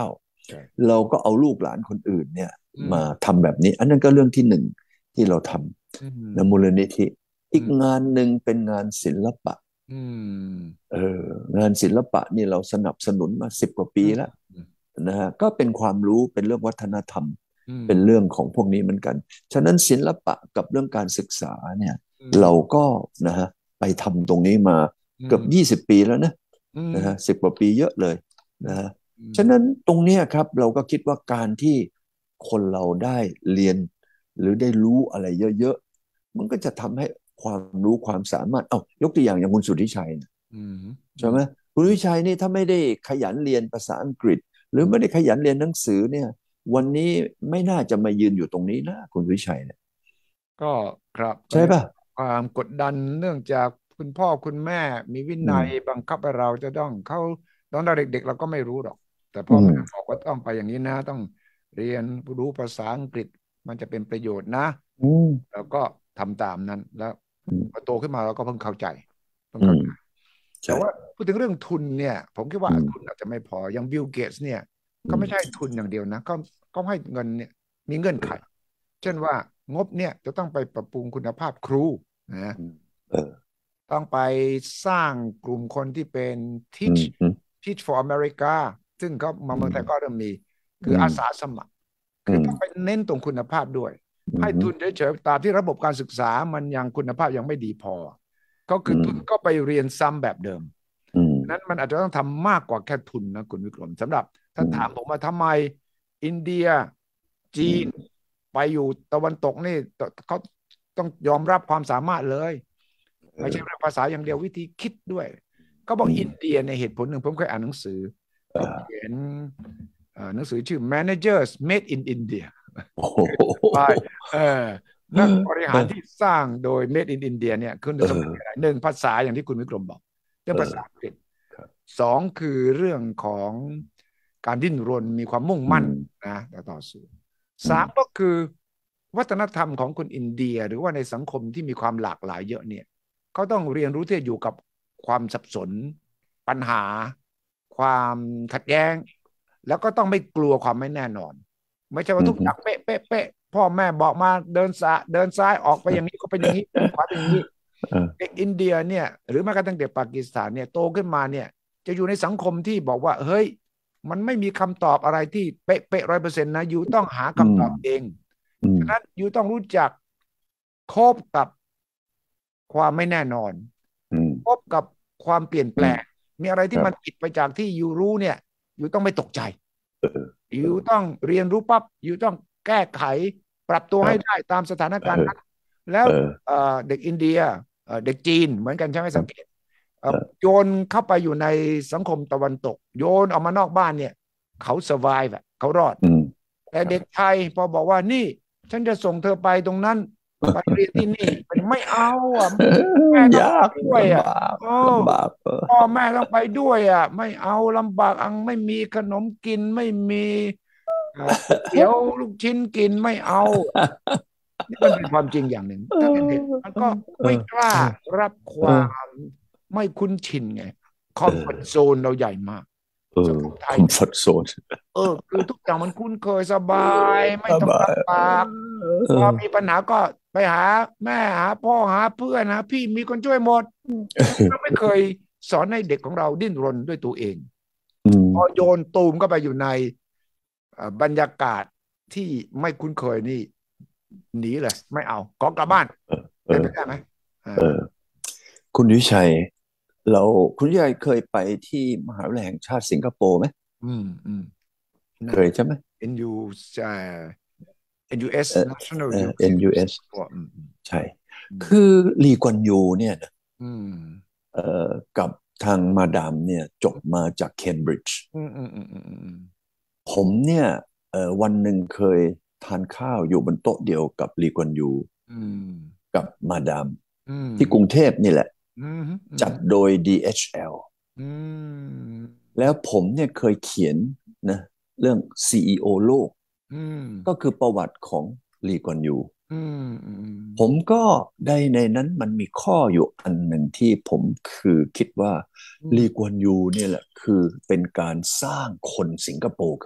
เราก็เอาลูกหลานคนอื่นเนี่ยมาทำแบบนี้อันนั้นก็เรื่องที่หนึ่งที่เราทำในมูลนิธิอีกงานหนึ่งเป็นงานศิลปะเอองานศิลปะนี่เราสนับสนุนมาสิบกว่าปีแล้วนะฮะก็เป็นความรู้เป็นเรื่องวัฒนธรรมเป็นเรื่องของพวกนี้เหมือนกันฉะนั้นศิลปะกับเรื่องการศึกษาเนี่ยเราก็นะฮะไปทำตรงนี้มาเกือบยี่สิบปีแล้วนะนะฮะสิบกว่าปีเยอะเลยนะฮะฉะนั้นตรงนี้ครับเราก็คิดว่าการที่คนเราได้เรียนหรือได้รู้อะไรเยอะๆมันก็จะทำให้ความรู้ความสามารถเอ้ายกตัวอย่างอย่างคุณสุทธิชัยนะใช่ไหมคุณสุทธิชัยนี่ถ้าไม่ได้ขยันเรียนภาษาอังกฤษหรือไม่ได้ขยันเรียนหนังสือเนี่ยวันนี้ไม่น่าจะมายืนอยู่ตรงนี้นะคุณสุทธิชัยเนี่ยก็ครับใช่ป่ะความกดดันเนื่องจากคุณพ่อคุณแม่มีวินัยบังคับให้เราจะต้องเขาตอนเราเด็กๆเราก็ไม่รู้หรอกแต่พ่อแม่บอกว่าต้องไปอย่างนี้นะต้องเรียนรู้ภาษาอังกฤษมันจะเป็นประโยชน์นะแล้วก็ทำตามนั้นแล้วพอโตขึ้นมาเราก็เพิ่งเข้าใจเพิ่งเข้าใจแต่ว่าพูดถึงเรื่องทุนเนี่ยผมคิดว่าทุนอาจจะไม่พออย่างบิลเกตส์เนี่ยก็ไม่ใช่ทุนอย่างเดียวนะก็ก็ให้เงินเนี่ยมีเงื่อนไขเช่นว่างบเนี่ยจะต้องไปปรับปรุงคุณภาพครูนะต้องไปสร้างกลุ่มคนที่เป็น Teach Teach for America ซึ่งก็มาเมืองไทยก็เริ่มมีคืออาสาสมัครคือต้องไปเน้นตรงคุณภาพด้วยให้ทุนเฉยๆตามที่ระบบการศึกษามันยังคุณภาพยังไม่ดีพอก็คือทุนก็ไปเรียนซ้ำแบบเดิมนั้นมันอาจจะต้องทำมากกว่าแค่ทุนนะคุณวิกรมสำหรับถ้าถามผมว่าทำไมอินเดียจีนไปอยู่ตะวันตกนี่เขาต้องยอมรับความสามารถเลยไม่ใช่เรื่องภาษาอย่างเดียววิธีคิดด้วยก็บอกอินเดียในเหตุผลหนึ่งผมเคยอ่านหนังสือเขาเขียนหนังสือชื่อ Managers Made in India ไปเออนักบริหารที่สร้างโดย Made in India เนี่ยคือหนึ่งภาษาอย่างที่คุณวิกรมบอกเรื่องภาษาอังกฤษสองคือเรื่องของการดิ้นรนมีความมุ่งมั่นนะต่อสู้สามก็คือวัฒนธรรมของคนอินเดียหรือว่าในสังคมที่มีความหลากหลายเยอะเนี่ยเขาต้องเรียนรู้ที่จะอยู่กับความสับสนปัญหาความขัดแย้งแล้วก็ต้องไม่กลัวความไม่แน่นอนไม่ใช่ว่าทุกอย่างเป๊ะเป๊ะเป๊ะพ่อแม่บอกมาเดินซ้ายเดินซ้ายออกไปอย่างนี้ก็เป็นอย่างนี้ขวาเป็นอย่างนี้เด็กอินเดียเนี่ยหรือแม้กระทั่งเด็กปากีสถานเนี่ยโตขึ้นมาเนี่ยจะอยู่ในสังคมที่บอกว่าเฮ้ยมันไม่มีคำตอบอะไรที่เป๊ะเป๊ะร้อยเปอร์เซ็นต์นะยูต้องหาคำตอบเองฉะนั้นยูต้องรู้จักคบกับความไม่แน่นอนคบกับความเปลี่ยนแปลงมีอะไรที่มันผิดไปจากที่ยูรู้เนี่ยยูต้องไม่ตกใจยูต้องเรียนรู้ปั๊บยูต้องแก้ไขปรับตัวให้ได้ตามสถานการณ์นั้นแล้วเด็กอินเดียเด็กจีนเหมือนกันใช่ไหมสังเกตโยนเข้าไปอยู่ในสังคมตะวันตกโยนออกมานอกบ้านเนี่ยเขา survive แบบเขารอดแต่เด็กไทยพอบอกว่านี่ฉันจะส่งเธอไปตรงนั้นไปเรียนที่นี่เป็นไม่เอาอ่ะแม่ต้องไปด้วยอ่ะพ่อแม่ต้องไปด้วยอ่ะไม่เอาลำบากอังไม่มีขนมกินไม่มีเดี๋ยวลูกชิ้นกินไม่เอานี่มันเป็นความจริงอย่างหนึ่งตั้งแต่เด็กมันก็ไม่กล้ารับความไม่คุ้นชินไงคอมฟอร์ตโซนเราใหญ่มากสังคมไทยคอมฟอร์ตโซนเออคือทุกอย่างมันคุ้นเคยสบายไม่ต้องลำบากพอมีปัญหาก็ไปหาแม่หาพ่อหาเพื่อนหาพี่มีคนช่วยหมดเราไม่เคยสอนให้เด็กของเราดิ้นรนด้วยตัวเองพอโยนตูมก็ไปอยู่ในบรรยากาศที่ไม่คุ้นเคยนี่หนีเลยไม่เอาขอกลับบ้านเป็นไปได้ไหมคุณวิชัยเราคุณวิชัยเคยไปที่มหาวิทยาลัยแห่งชาติสิงคโปร์ไหมอืมอืมเคยใช่ไหมเอ็น ยู ใช่ เอ็น ยู เอส National เอ็น ยู เอส ใช่คือลีกวนยูเนี่ยนะเอ่อกับทางมาดามเนี่ยจบมาจากเคมบริดจ์ผมเนี่ยเอ่อวันหนึ่งเคยทานข้าวอยู่บนโต๊ะเดียวกับลีกวนยูกับมาดามที่กรุงเทพนี่แหละจัดโดย ดี เอช แอล แล้วผมเนี่ยเคยเขียนนะเรื่อง ซี อี โอ โลกก็คือประวัติของลีกวนยูผมก็ได้ในนั้นมันมีข้ออยู่อันหนึ่งที่ผมคือคิดว่าลีกวนยูเนี่ยแหละคือเป็นการสร้างคนสิงคโปร์ขึ้นมา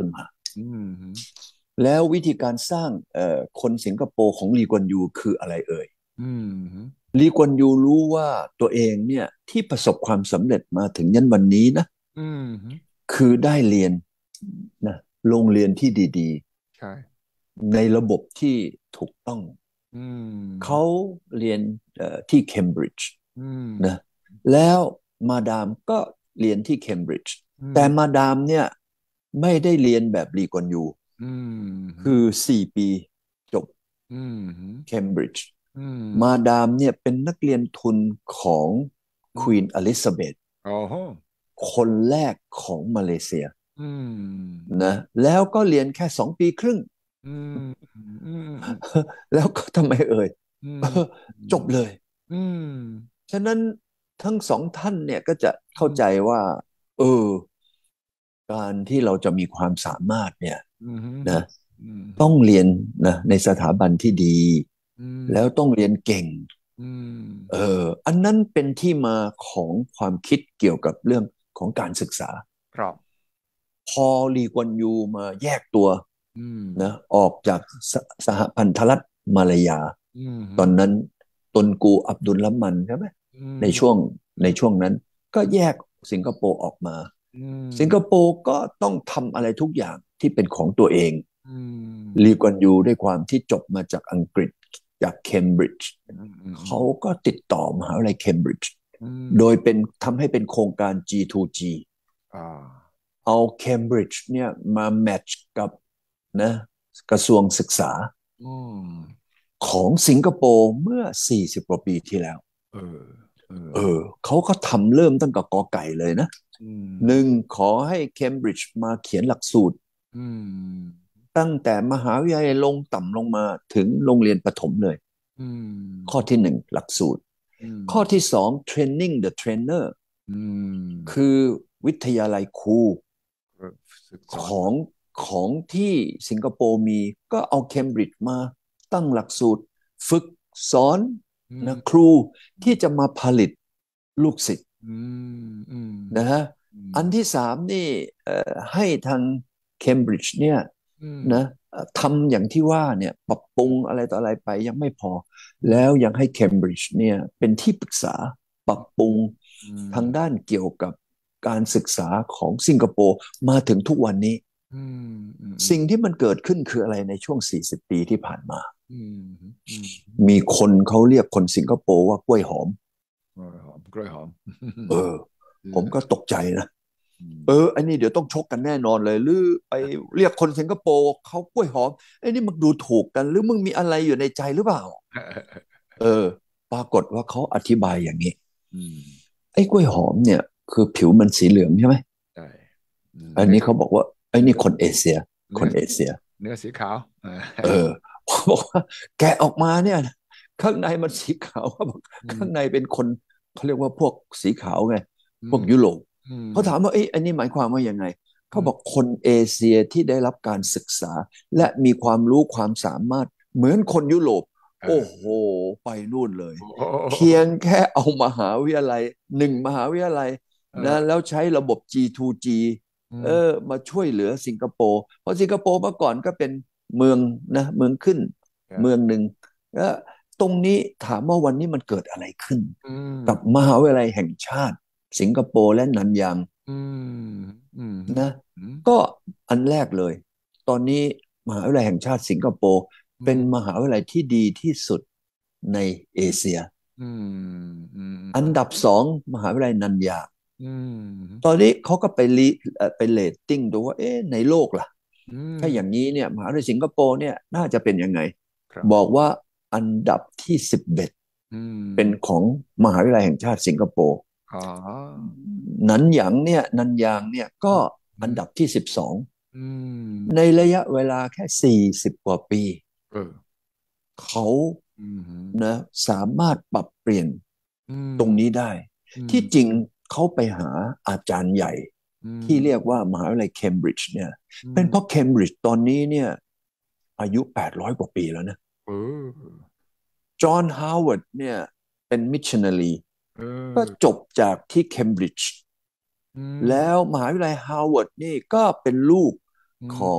อืมแล้ววิธีการสร้างเอ่อคนสิงคโปร์ของลีกวนยูคืออะไรเอ่ยอืมลีกวนยูรู้ว่าตัวเองเนี่ยที่ประสบความสำเร็จมาถึงยันวันนี้นะอืมคือได้เรียนนะโรงเรียนที่ดีใช่ๆในระบบที่ถูกต้องอืเขามเรียนเอ่อที่เคมบริดจ์อืมนะแล้วมาดามก็เรียนที่เคมบริดจ์อืมแต่มาดามเนี่ยไม่ได้เรียนแบบลีกวนยูอืมคือสี่ปีจบอืมเคมบริดจ์อืมมาดามเนี่ยเป็นนักเรียนทุนของควีนอืมอลิซาเบธโอ้โหคนแรกของมาเลเซียอืมนะแล้วก็เรียนแค่สองปีครึ่งอืมอืมอืมแล้วก็ทำไมเอ่ยอืมเออจบเลยอืมฉะนั้นทั้งสองท่านเนี่ยก็จะอืเข้าใจมว่าเออการที่เราจะมีความสามารถเนี่ยอืมนะอืมต้องเรียนนะในสถาบันที่ดีอืแล้วมต้องเรียนเก่งอืมเอออันนั้นเป็นที่มาของความคิดเกี่ยวกับเรื่องของการศึกษาครับพอลีกวนยูมาแยกตัวอืมนะออกจากสสหพันธรัฐมาลายาอืมตอนนั้นตนกูอับดุลละมันใช่ไหมอืในช่วงมในช่วงนั้นก็แยกสิงคโปร์ออกมาอืสิงคโปมร์ก็ต้องทำอะไรทุกอย่างที่เป็นของตัวเองอืลีมกวนยูด้วยความที่จบมาจากอังกฤษจากเคมบริดจ์อืมอืมอืมเขาก็ติดต่อมหาวิทยาลัยเคมบริดจ์อืมโดยเป็นทำให้เป็นโครงการ จี ทู จีอ่าเอาเคมบริดจ์เนี่ยมาแมทช์กับนะกระทรวงศึกษาอืมของสิงคโปร์เมื่อสี่สิบกว่าปีที่แล้วเออเออเออเขาก็ทำเริ่มตั้งแต่กอไก่เลยนะอืหนึ่งมขอให้เคมบริดจ์มาเขียนหลักสูตรอืมตั้งแต่มหาวิทยาลัยลงต่ำลงมาถึงโรงเรียนประถมเลยอืข้อมที่หนึ่งหลักสูตรอืมข้อที่สอง training the trainer อืมคือวิทยาลัยครูเออศึกสอนของของที่สิงคโปร์มีก็เอาเคมบริดจ์มาตั้งหลักสูตรฝึกสอนอืมนะครูที่จะมาผลิตลูกศิษย์อืมอืมนะฮะอืมอันที่สามนี่เอ่อให้ทางเคมบริดจ์เนี่ยอืมนะเอ่อทำอย่างที่ว่าเนี่ยปรับปรุงอะไรต่ออะไรไปยังไม่พออืมแล้วยังให้เคมบริดจ์เนี่ยเป็นที่ปรึกษาปรับปรุงอืมทางด้านเกี่ยวกับการศึกษาของสิงคโปร์มาถึงทุกวันนี้อืมอืมสิ่งที่มันเกิดขึ้นคืออะไรในช่วงสี่สิบปีที่ผ่านมาอืมอืมมีคนเขาเรียกคนสิงคโปร์ว่ากล้วยหอมกล้วยหอมกล้วยหอมเออเอผมก็อตกใจนะอืมเอออันนี้เดี๋ยวต้องชกกันแน่นอนเลยหรือไปเรียกคนสิงคโปร์เขากล้วยหอมไอ้นี่มึงดูถูกกันหรือมึงมีอะไรอยู่ในใจหรือเปล่า เออ ปรากฏว่าเขาอธิบายอย่างนี้อืมไอ้กล้วยหอมเนี่ยคือผิวมันสีเหลืองใช่ไหมใช่อันเนื้อนี้เขาบอกว่าไอ้เนื้อนี่คนเอเชียคเนื้อนเอเชียเนื้อสีขาวเออเออผมบอกว่าแกะออกมาเนี่ยข้างในมันสีขาวเขาบอกอืมข้างในเป็นคนเขาเรียกว่าพวกสีขาวไงอืมพวกยุโรปอืมเขาถามว่าเอ้ยอันนี้หมายความว่ายังไงอืเขาบอกมคนเอเชียที่ได้รับการศึกษาและมีความรู้ความสามารถเหมือนคนยุโรปเออโอ้โหไปนู่นเลยโอ้เพียงแค่เอามหาวิทยาลัยหนึ่งมหาวิทยาลัยเอนะอแล้วใช้ระบบ จี ทู จี เอออืมมาช่วยเหลือสิงคโปร์เพราะสิงคโปร์เมื่อก่อนก็เป็นเมืองนะเมืองขึ้นเมืองหนึ่งแล้วตรงนี้ถามว่าวันนี้มันเกิดอะไรขึ้นอืมกับมหาวิทยาลัยแห่งชาติสิงคโปร์และนันยางอืมอืมนะอืมก็อันแรกเลยตอนนี้มหาวิทยาลัยแห่งชาติสิงคโปร์เป็นมหาวิทยาลัยที่ดีที่สุดในเอเชียอืมอืมอันดับสองมหาวิทยาลัยนันยางอืตอนมนี้เขาก็ไปรีเอ่อไปเรตติ้งดูว่าเอ๊ะในโลกล่ะอืมถ้าอย่างนี้เนี่ยมหาวิทยาลัยสิงคโปร์เนี่ยน่าจะเป็นยังไงครับบอกว่าอันดับที่สิบเอ็ดอืเป็นมของมหาวิทยาลัยแห่งชาติสิงคโปร์อ๋อนันหยางเนี่ยนันยางเนี่ยก็อืมอันดับที่สิบสองอืมในระยะเวลาแค่สี่สิบกว่าปีเออเขาอืมนะสามารถปรับเปลี่ยนอืมตรงนี้ได้อืมที่จริงเขาไปหาอาจารย์ใหญ่อืมที่เรียกว่ามหาวิทยาลัยเคมบริดจ์เนี่ยอืมเป็นเพราะเคมบริดจ์ตอนนี้เนี่ยอายุแปดร้อยกว่าปีแล้วนะเออจอห์นฮาวเวิร์ดเนี่ยเป็นมิชชันนารีเอก็อจบจากที่เคมบริดจ์อืมแล้วมหาวิทยาลัยฮาร์วาร์ดนี่ก็เป็นลูกอืมของ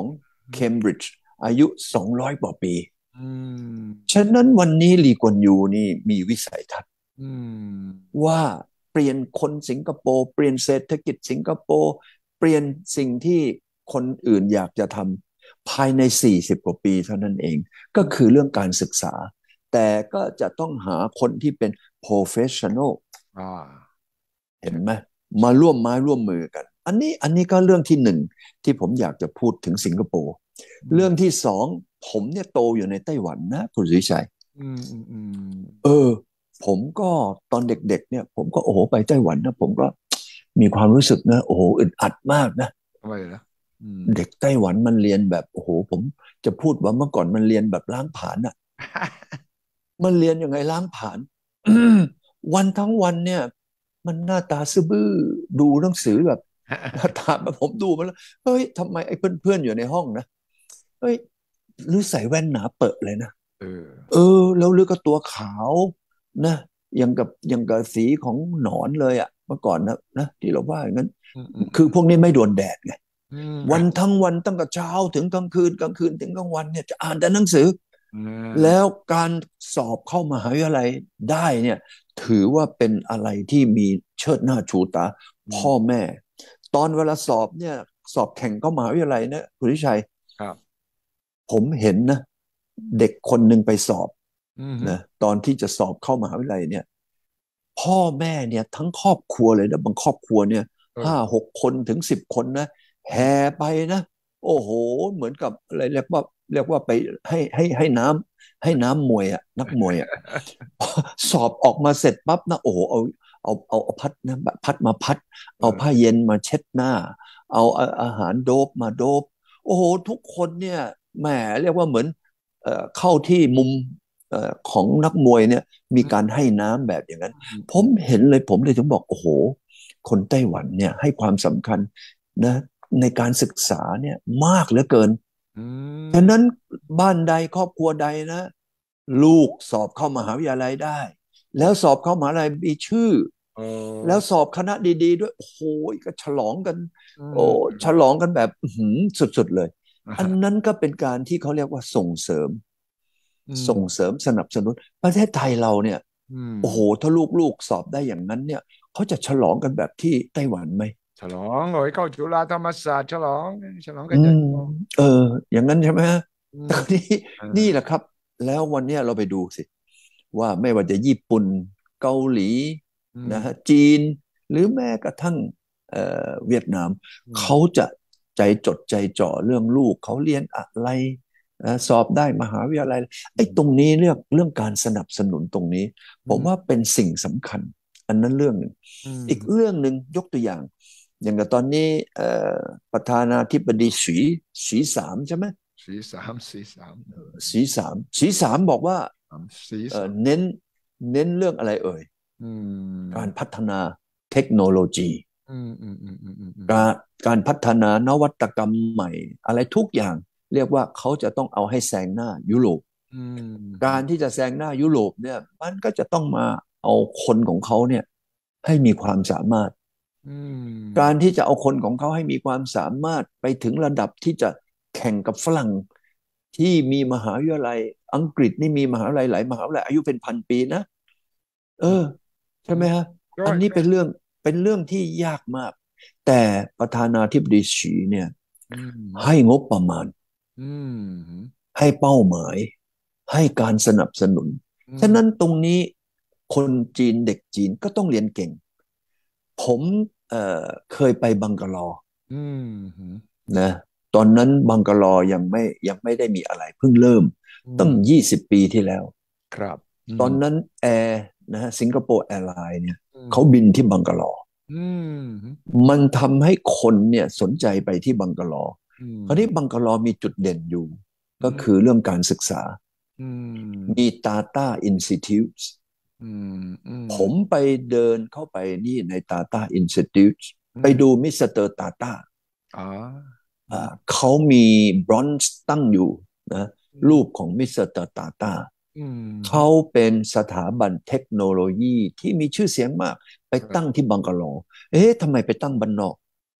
เคมบริดจ์อายุสองร้อยกว่าปีฉะนั้นวันนี้ลีกวนยูนี่มีวิสัยทัศน์ว่าเปลี่ยนคนสิงคโปร์เปลี่ยนเศรษฐกิจสิงคโปร์เปลี่ยนสิ่งที่คนอื่นอยากจะทำภายในสี่สิบกว่าปีเท่านั้นเองก็คือเรื่องการศึกษาแต่ก็จะต้องหาคนที่เป็น professional อ่าเห็นไหมมาร่วมไม้ร่วมมือกันอันนี้อันนี้ก็เรื่องที่หนึ่งที่ผมอยากจะพูดถึงสิงคโปร์เรื่องที่สองผมเนี่ยโตอยู่ในไต้หวันนะคุณสุวิชัยเออผมก็ตอนเด็กๆเนี่ยผมก็โอ้โหไปไต้หวันนะผมก็มีความรู้สึกนะโอ้โหอึดอัดมากนะทำไมล่ะเด็กไต้หวันมันเรียนแบบโอ้โหผมจะพูดว่าเมื่อก่อนมันเรียนแบบล้างผลาญอ่ะ มันเรียนยังไงล้างผลาญ วันทั้งวันเนี่ยมันหน้าตาซื่อบื้อดูหนังสือแบบหน้าตาแบบผมดูมาแล้วเฮ้ยทำไมไอ้เพื่อนๆอยู่ในห้องนะเฮ้ยหรือใส่แว่นหนาเปิดเลยนะเออเออแล้วหรือก็ตัวขาวนะยังกับยังกับสีของหนอนเลยอ่ะเมื่อก่อนนะนะที่เราว่าอย่างนั้นคือพวกนี้ไม่โดนแดดไงวันทั้งวันตั้งแต่เช้าถึงกลางคืนกลางคืนถึงกลางวันเนี่ยจะอ่านแต่หนังสือแล้วการสอบเข้ามหาวิทยาลัยได้เนี่ยถือว่าเป็นอะไรที่มีเชิดหน้าชูตาพ่อแม่ตอนเวลาสอบเนี่ยสอบแข่งเข้ามหาวิทยาลัยนะคุณวิชัยครับผมเห็นนะเด็กคนหนึ่งไปสอบนะตอนที่จะสอบเข้ามหาวิทยาลัยเนี่ยพ่อแม่เนี่ยทั้งครอบครัวเลยนะบางครอบครัวเนี่ยห้าหกคนถึงสิบคนนะแห่ไปนะโอ้โหเหมือนกับอะไรเรียกว่าเรียกว่าไปให้ให้ให้น้ำให้น้ำมวยอ่ะนักมวยอ่ะสอบออกมาเสร็จปั๊บนะโอ้โหเอาเอาเอาเอาพัดนะพัดมาพัดเอาผ้าเย็นมาเช็ดหน้าเอาอาหารโดบมาโดบโอ้โหทุกคนเนี่ยแหมเรียกว่าเหมือนเอ่อเข้าที่มุมเอ่อของนักมวยเนี่ยมีการให้น้ำแบบอย่างนั้นผมเห็นเลยผมเลยถึงบอกโอ้โหคนไต้หวันเนี่ยให้ความสำคัญนะในการศึกษาเนี่ยมากเหลือเกินฉะนั้นบ้านใดครอบครัวใดนะลูกสอบเข้ามหาวิทยาลัยได้แล้วสอบเข้ามหาวิทยาลัยมีชื่อแล้วสอบคณะดีๆด้วยโอ้โหก็ฉลองกันโอ้ฉลองกันแบบสุดๆเลยอันนั้นก็เป็นการที่เขาเรียกว่าส่งเสริมส่งเสริมสนับสนุนประเทศไทยเราเนี่ยโอ้โหถ้าลูกๆสอบได้อย่างนั้นเนี่ยเขาจะฉลองกันแบบที่ไต้หวันไหมฉลองโอ้ยเข้าจุฬาธรรมศาสตร์ฉลองฉลองกันจะเอออย่างนั้นใช่ไหมฮะตอนนี้นี่แหละครับแล้ววันนี้เราไปดูสิว่าไม่ว่าจะญี่ปุ่นเกาหลีนะฮะจีนหรือแม้กระทั่งเอ่อเวียดนามเขาจะใจจดใจจ่อเรื่องลูกเขาเรียนอะไรสอบได้มหาวิทยาลัยไอ้ตรงนี้เรื่องเรื่องการสนับสนุนตรงนี้ผมว่าเป็นสิ่งสำคัญอันนั้นเรื่องหนึ่งอีกเรื่องหนึ่งยกตัวอย่างอย่างกับตอนนี้ประธานาธิบดีสีสีสามใช่ไหมสีสามสีสามสีสามสีสามบอกว่าเน้นเน้นเรื่องอะไรเอ่ยการพัฒนาเทคโนโลยีการการพัฒนานวัตกรรมใหม่อะไรทุกอย่างเรียกว่าเขาจะต้องเอาให้แซงหน้ายุโรปการที่จะแซงหน้ายุโรปเนี่ยมันก็จะต้องมาเอาคนของเขาเนี่ยให้มีความสามารถการที่จะเอาคนของเขาให้มีความสามารถไปถึงระดับที่จะแข่งกับฝรั่งที่มีมหาวิทยาลัยอังกฤษนี่มีมหาวิทยาลัยหลายมหาวิทยาลัยอายุเป็นพันปีนะเออใช่ไหมฮะอันนี้เป็นเรื่องเป็นเรื่องที่ยากมากแต่ประธานาธิบดีฉีเนี่ยให้งบประมาณให้เป้าหมายให้การสนับสนุนฉะนั้นตรงนี้คนจีนเด็กจีนก็ต้องเรียนเก่งผมเอ่อเคยไปบังกะลอนะตอนนั้นบังกะลอยังไม่ยังไม่ได้มีอะไรเพิ่งเริ่มตั้งยี่สิบปีที่แล้วครับตอนนั้นแอร์นะฮะสิงคโปร์แอร์ไลน์เนี่ยเขาบินที่บังกะลอมันทำให้คนเนี่ยสนใจไปที่บังกะลอคราวนี้บังกะลอมีจุดเด่นอยู่ก็คือเรื่องการศึกษามี Tata Institute ผมไปเดินเข้าไปนี่ใน Tata Institute ไปดูมิสเตอร์ตาต้าเขามีบรอนซ์ตั้งอยู่นะรูปของมิสเตอร์ตาต้าเขาเป็นสถาบันเทคโนโลยีที่มีชื่อเสียงมากไปตั้งที่บังกะโลเอ๊ะทำไมไปตั้งบ้านนอก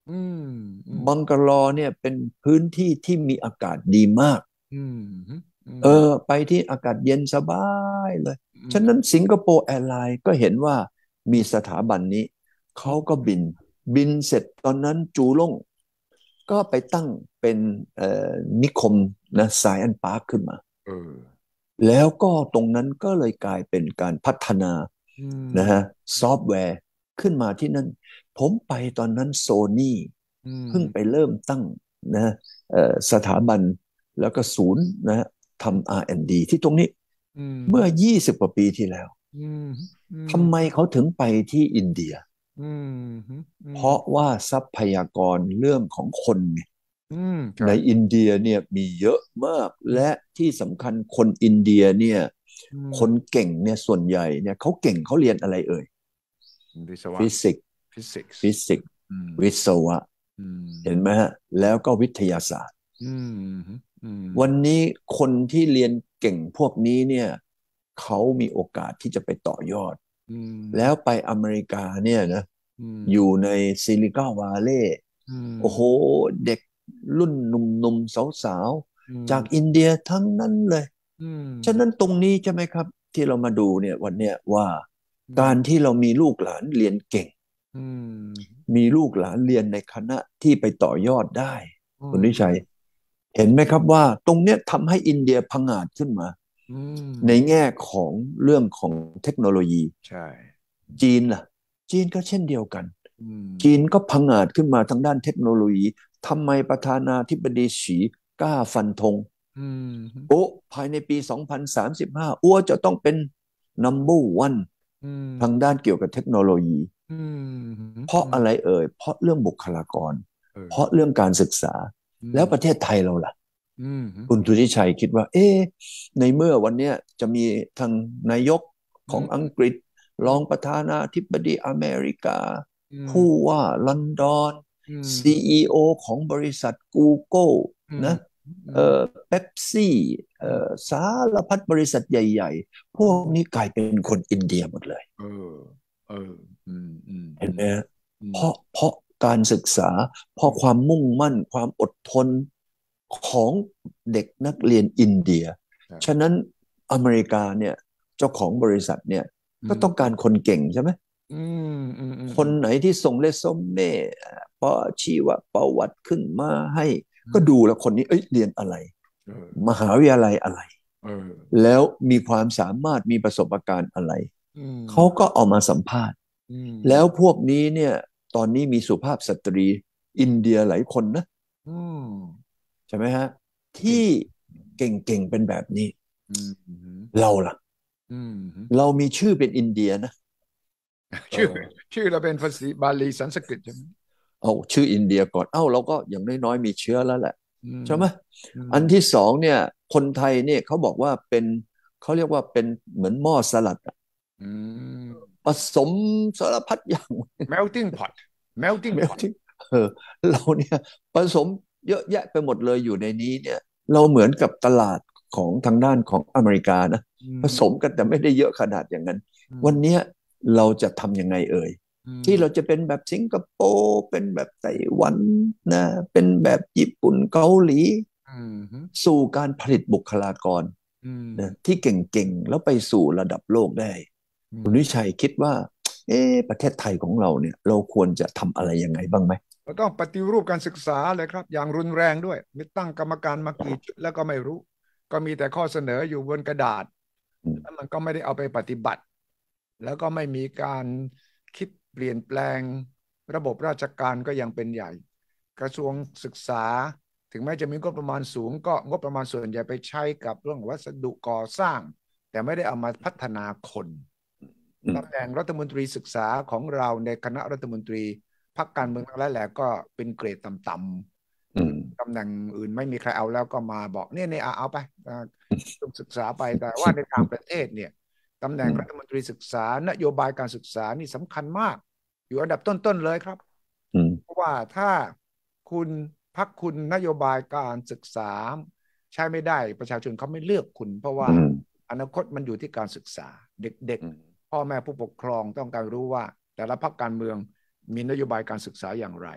อืมอืมบังกะลอเนี่ยเป็นพื้นที่ที่มีอากาศดีมากอืมอืเอมอไปที่อากาศเย็นสบายเลยอืมฉะนั้นสิงคโปร์แอร์ไลน์ก็เห็นว่ามีสถาบันนี้อืเขามก็บินบินเสร็จตอนนั้นจูล่งก็ไปตั้งเป็นเอ่อนิคมนะไซแอนพาร์คขึ้นมาเออแล้วก็ตรงนั้นก็เลยกลายเป็นการพัฒนาอืมนะฮะซอฟต์แวร์ขึ้นมาที่นั่นผมไปตอนนั้นโซนี่อืเพิ่งไปมเริ่มตั้งนะเอ่อสถาบันแล้วก็ศูนย์นะฮะทำ อาร์ แอนด์ ดี ที่ตรงนี้อืมเมื่อยี่สิบกว่าปีที่แล้วอืมอืมทำไมเขาถึงไปที่อินเดียอืมอืมเพราะว่าทรัพยากรเรื่องของคนเนี่ยอืมใช่ในอินเดียเนี่ยมีเยอะมากและที่สำคัญคนอินเดียเนี่ยอืคนมเก่งเนี่ยส่วนใหญ่เนี่ยเขาเก่งเขาเรียนอะไรเอ่ยวิศวะฟิสิกส์ฟิสิกส์ฟิสิกส์อืมวิศวะอืเห็นมไหมฮะแล้วก็วิทยาศาสตร์อืมอืมวันนี้คนที่เรียนเก่งพวกนี้เนี่ยเขามีโอกาสที่จะไปต่อยอดอืแล้วมไปอเมริกาเนี่ยนะอืมอยู่ในซิลิคอนวาเลย์อืมโอ้โหเด็กรุ่นหนุ่มๆสาวอืๆจากอิมนเดียทั้งนั้นเลยอืมฉะนั้นตรงนี้ใช่ไหมครับที่เรามาดูเนี่ยวันเนี้ยว่าอืมการที่เรามีลูกหลานเรียนเก่งอืมมีลูกหลานเรียนในคณะที่ไปต่อยอดได้อืคุณวิชัมย เห็นไหมครับว่าตรงเนี้ยทำให้อินเดียผงาดขึ้นมาอืมในแง่ของเรื่องของเทคโนโลยีใช่จีนล่ะจีนก็เช่นเดียวกันอืมจีนก็ผงาดขึ้นมาทางด้านเทคโนโลยีทำไมประธานาธิบดีฉีกล้าฟันธงอืมโอ้ภายในปีสองพันสามสิบห้าอัวจะต้องเป็น นัมเบอร์ วันอืมทางด้านเกี่ยวกับเทคโนโลยีอืมเพราะอืมอะไรเอ่ยเพราะเรื่องบุคลากรเออเพราะเรื่องการศึกษาอืมแล้วประเทศไทยเราล่ะอืมคุณสุทธิชัยคิดว่าเอ๊ะในเมื่อวันเนี้ยจะมีทางนายกของอัอืมงกฤษรองประธานาธิบดีอเมริกาอืมผู้ว่าลอนดอนอืมซี อี โอ ของบริษัท Google อืมนะอืมเอ่อเป๊ปซี่อืเอ่อมสารพัดบริษัทใหญ่ๆพวกนี้กลายเป็นคนอินเดียหมดเลยเออเอออืมอืมอืมเห็นไหมฮะอืมเพราะเพราะการศึกษาเพราะความมุ่งมั่นความอดทนของเด็กนักเรียนอินเดียใช่ฉะนั้นอเมริกาเนี่ยเจ้าของบริษัทเนี่ยอืมก็ต้องการคนเก่งใช่ไหมอืมอืมอืมคนไหนที่ส่งเรซูเม่ปอชีวประวัติขึ้นมาให้อืมก็ดูแล้วคนนี้เอ้ยเรียนอะไรเออมหาวิทยาลัยอะไรเออแล้วมีความสามารถมีประสบการณ์อะไรอืมเขาก็เอามาสัมภาษณ์อืมแล้วพวกนี้เนี่ยตอนนี้มีสุภาพสตรีอินเดียหลายคนนะอืมใช่ไหมฮะเก่งที่เก่งๆเป็นแบบนี้อืมอืมเราล่ะอืมเรามีชื่อเป็นอินเดียนะ เอชื่ออชื่อเราเป็นภาษีบาลีสันสกฤตใช่ไหมเอาชื่ออินเดียก่อนเอ้าเราก็อย่างน้อยๆมีเชื้อแล้วแหละอืมใช่ไหมอืมอันที่สองเนี่ยคนไทยเนี่ยเขาบอกว่าเป็นเขาเรียกว่าเป็นเหมือนหม้อสลัดอะอืมผสมสารพัดอย่าง melting pot melting ไม่ pot ที่เออเราเนี่ยผสมเยอะแยะไปหมดเลยอยู่ในนี้เนี่ยเราเหมือนกับตลาดของทางด้านของอเมริกานะอืผมสมกันแต่ไม่ได้เยอะขนาดอย่างนั้นอืมวันเนี้ยเราจะทำยังไงเอ่ยอืที่เรามจะเป็นแบบสิงคโปร์เป็นแบบไต้หวันนะเป็นแบบญี่ปุ่นเกาหลีอืมสู่การผลิตบุคลากรอืมนะที่เก่งๆแล้วไปสู่ระดับโลกได้อืมคุณวิชัยคิดว่าเอ๊ะประเทศไทยของเราเนี่ยเราควรจะทำอะไรยังไงบ้างไหมเราต้องปฏิรูปการศึกษาเลยครับอย่างรุนแรงด้วยมีตั้งกรรมการมากี่ชุดแล้วก็ไม่รู้ก็มีแต่ข้อเสนออยู่บนกระดาษแล้วมันก็ไม่ได้เอาไปปฏิบัติแล้วก็ไม่มีการคิดเปลี่ยนแปลงระบบราชการก็ยังเป็นใหญ่กระทรวงศึกษาถึงแม้จะมีงบประมาณสูงก็งบประมาณส่วนใหญ่ไปใช้กับเรื่องวัสดุก่อสร้างแต่ไม่ได้เอามาพัฒนาคนอืมตำแหน่งรัฐมนตรีศึกษาของเราในคณะรัฐมนตรีพรรคการเมืองทั้งหลายแหละก็เป็นเกรดต่ำๆคืออืมตำแหน่งอื่นไม่มีใครเอาแล้วก็มาบอกเนี่ยเนี่ยเอาไปต้องศึกษาไปแต่ว่าในต่างประเทศเนี่ยตำแหน่งรัฐมนตรีศึกษานโยบายการศึกษานี่สำคัญมากอยู่อันดับต้นๆเลยครับอืมเพราะว่าถ้าคุณพรรคคุณนโยบายการศึกษาใช้ไม่ได้ประชาชนเขาไม่เลือกคุณเพราะว่าอืมอนาคตมันอยู่ที่การศึกษาเด็กอืมๆพ่อแม่ผู้ปกครองต้องการรู้ว่าแต่ละพรรคการเมืองมีนโยบายการศึกษาอย่างไร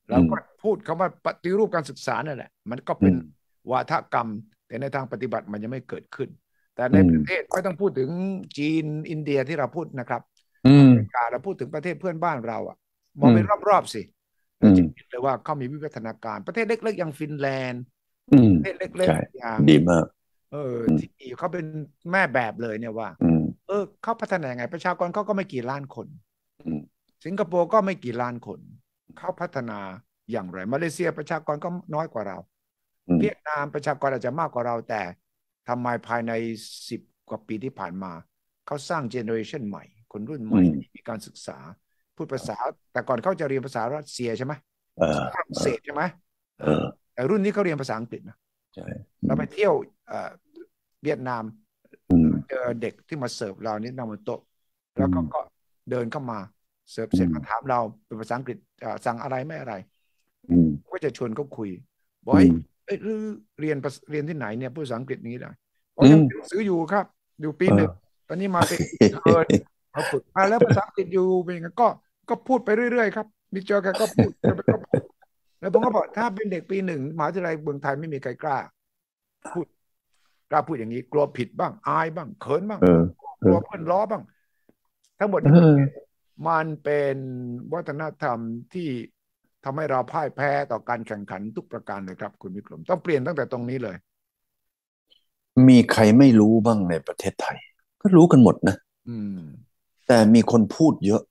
แล้วก็พูดคำว่าปฏิรูปการศึกษานั่นแหละมันก็เป็นวาทกรรมแต่ในทางปฏิบัติมันยังไม่เกิดขึ้นแต่ในประเทศไม่ต้องพูดถึงจีนอินเดียที่เราพูดนะครับอเมริกาเราพูดถึงประเทศเพื่อนบ้านเราอ่ะมองไปรอบๆสิเราจะเห็นเลยว่าเขามีวิวัฒนาการประเทศเล็กๆอย่างฟินแลนด์ประเทศเล็กๆอย่างดีมากเออที่เขาเป็นแม่แบบเลยเนี่ยว่าเออเขาพัฒนายังไงประชากรเขาก็ไม่กี่ล้านคนสิงคโปร์ก็ไม่กี่ล้านคนเขาพัฒนาอย่างไรมาเลเซียประชากรก็น้อยกว่าเราเวียดนามประชากรอาจจะมากกว่าเราแต่ทำไมภายในสิบกว่าปีที่ผ่านมาเขาสร้างเจเนอเรชันใหม่คนรุ่นใหม่มีการศึกษาพูดภาษาแต่ก่อนเขาจะเรียนภาษารัสเซียใช่ไหมฝรั่งเศสใช่ไหมแต่รุ่นนี้เขาเรียนภาษาอังกฤษนะเราไปเที่ยวเวียดนามเจอเด็กที่มาเสิร์ฟเรานี่นั่งบนโต๊ะแล้วก็ก็เดินเข้ามาเสิร์ฟเสร็จมาถามเราเป็นภาษาอังกฤษสั่งอะไรไม่อะไรก็จะชวนเขาคุยบอกให้เรียนเรียนที่ไหนเนี่ยพูดภาษาอังกฤษนี้ได้บอกยังหนังสืออยู่ครับอยู่ปีหนึ่งตอนนี้มาเป็นเทิร์นเขาฝึกมาแล้วภาษาอังกฤษอยู่เป็นยังไงก็ก็พูดไปเรื่อยๆครับมีเจอกันก็พูดก็พูดแล้วผมก็บอกถ้าเป็นเด็กปีหนึ่งมหาวิทยาลัยเมืองไทยไม่มีใครกล้าพูดกล้าพูดอย่างนี้กลัวผิดบ้างอายบ้างเขินบ้างกลัวเพื่อนล้อบ้างทั้งหมดนี้มันเป็นวัฒนธรรมที่ทำให้เราพ่ายแพ้ต่อการแข่งขันทุกประการเลยครับคุณวิกรมต้องเปลี่ยนตั้งแต่ตรงนี้เลยมีใครไม่รู้บ้างในประเทศไทยก็รู้กันหมดนะแต่มีคนพูดเยอะ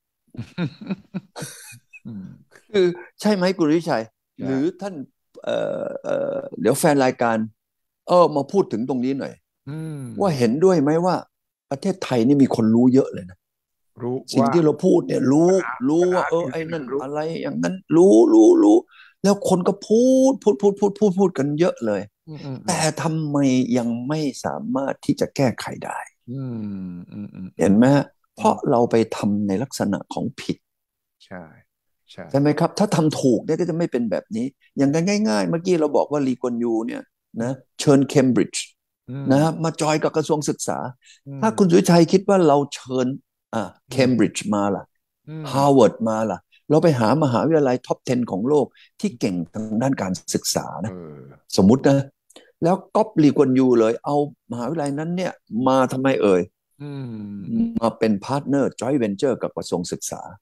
คือใช่ไหมคุณวิชัยหรือท่านเอ่อเอ่อเดี๋ยวแฟนรายการเออมาพูดถึงตรงนี้หน่อยว่าเห็นด้วยไหมว่าประเทศไทยนี่มีคนรู้เยอะเลยนะรู้สิ่งที่เราพูดเนี่ยรู้รู้ว่าเออไอ้นั่นอะไรอย่างนั้นรู้รู้รู้แล้วคนก็พูดพูดพูดพูดพูดพูดกันเยอะเลยแต่ทำไมยังไม่สามารถที่จะแก้ไขได้เห็นไหมเพราะเราไปทำในลักษณะของผิดใช่ใช่ใช่ไหมครับถ้าทำถูกเนี่ยก็จะไม่เป็นแบบนี้อย่างกันง่ายๆเมื่อกี้เราบอกว่าลีกวนยูเนี่ยนะเชิญเคมบริดจ์นะมาจอยกับกระทรวงศึกษาถ้าคุณสุวิชัยคิดว่าเราเชิญอ่าเคมบริดจ์มาล่ะฮาร์วาร์ดมาล่ะเราไปหามหาวิทยาลัยท็อปสิบของโลกที่เก่งทางด้านการศึกษานะสมมุตินะแล้วก๊อปลีกวนยูเลยเอามหาวิทยาลัยนั้นเนี่ยมาทำไมเอ่ยมาเป็นพาร์ทเนอร์จอยเวนเจอร์กับกระทรวงศึกษา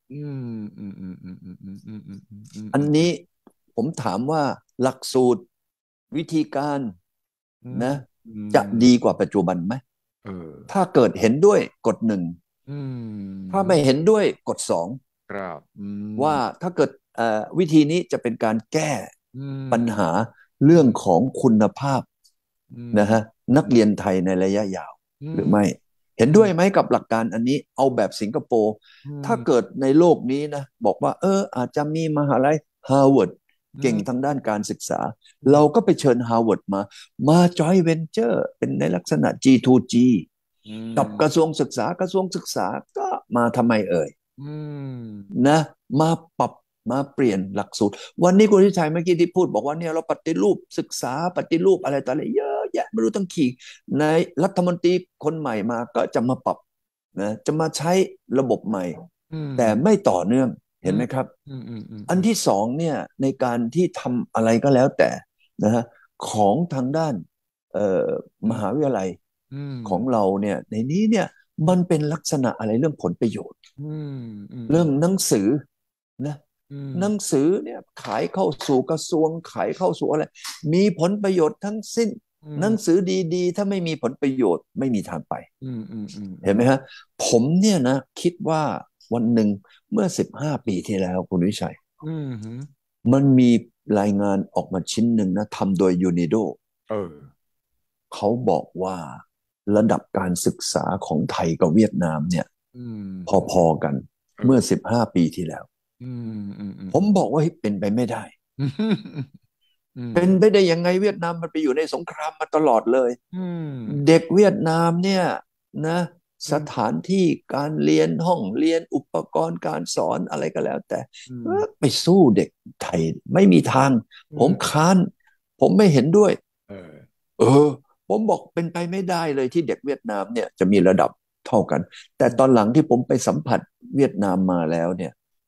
อันนี้ผมถามว่าหลักสูตรวิธีการนะจะดีกว่าปัจจุบันไหมถ้าเกิดเห็นด้วยกดหนึ่งถ้าไม่เห็นด้วยกดสองว่าถ้าเกิดวิธีนี้จะเป็นการแก้ปัญหาเรื่องของคุณภาพนะฮะนักเรียนไทยในระยะยาวหรือไม่เห็นด้วยไหมกับหลักการอันนี้เอาแบบสิงคโปร์ถ้าเกิดในโลกนี้นะบอกว่าเอออาจจะมีมหาลัยฮาร์วาร์ดเก่งทางด้านการศึกษาเราก็ไปเชิญฮาร์วาร์ดมามาจอยเวนเจอร์เป็นในลักษณะ จี ทู จี กับกระทรวงศึกษากระทรวงศึกษาก็มาทำไมเอ่ยนะมาปรับมาเปลี่ยนหลักสูตรวันนี้คุณทิชัยเมื่อกี้ที่พูดบอกว่าเนี่ยเราปฏิรูปศึกษาปฏิรูปอะไรต่ออะไรเยอะแยะไม่รู้ตั้งขี่ในรัฐมนตรีคนใหม่มาก็จะมาปรับนะจะมาใช้ระบบใหม่แต่ไม่ต่อเนื่องเห็นไหมครับอันที่สองเนี่ยในการที่ทำอะไรก็แล้วแต่นะฮะของทางด้านมหาวิทยาลัยของเราเนี่ยในนี้เนี่ยมันเป็นลักษณะอะไรเรื่องผลประโยชน์เรื่องหนังสือนะหนังสือเนี่ยขายเข้าสู่กระทรวงขายเข้าสู่อะไรมีผลประโยชน์ทั้งสิ้นหนังสือดีๆถ้าไม่มีผลประโยชน์ไม่มีทางไปเห็นไหมฮะผมเนี่ยนะคิดว่าวันหนึ่งเมื่อสิบห้าปีที่แล้วคุณวิชัยมันมีรายงานออกมาชิ้นหนึ่งนะทำโดยยูนิโดเขาบอกว่าระดับการศึกษาของไทยกับเวียดนามเนี่ยพอๆกันเมื่อสิบห้าปีที่แล้วผมบอกว่าเป็นไปไม่ได้เป็นไปได้ยังไงเวียดนามมันไปอยู่ในสงครามมาตลอดเลยเด็กเวียดนามเนี่ยนะสถานที่การเรียนห้องเรียนอุปกรณ์การสอนอะไรก็แล้วแต่ไปสู้เด็กไทยไม่มีทางผมค้านผมไม่เห็นด้วยเออผมบอกเป็นไปไม่ได้เลยที่เด็กเวียดนามเนี่ยจะมีระดับเท่ากันแต่ตอนหลังที่ผมไปสัมผัสเวียดนามมาแล้วเนี่ย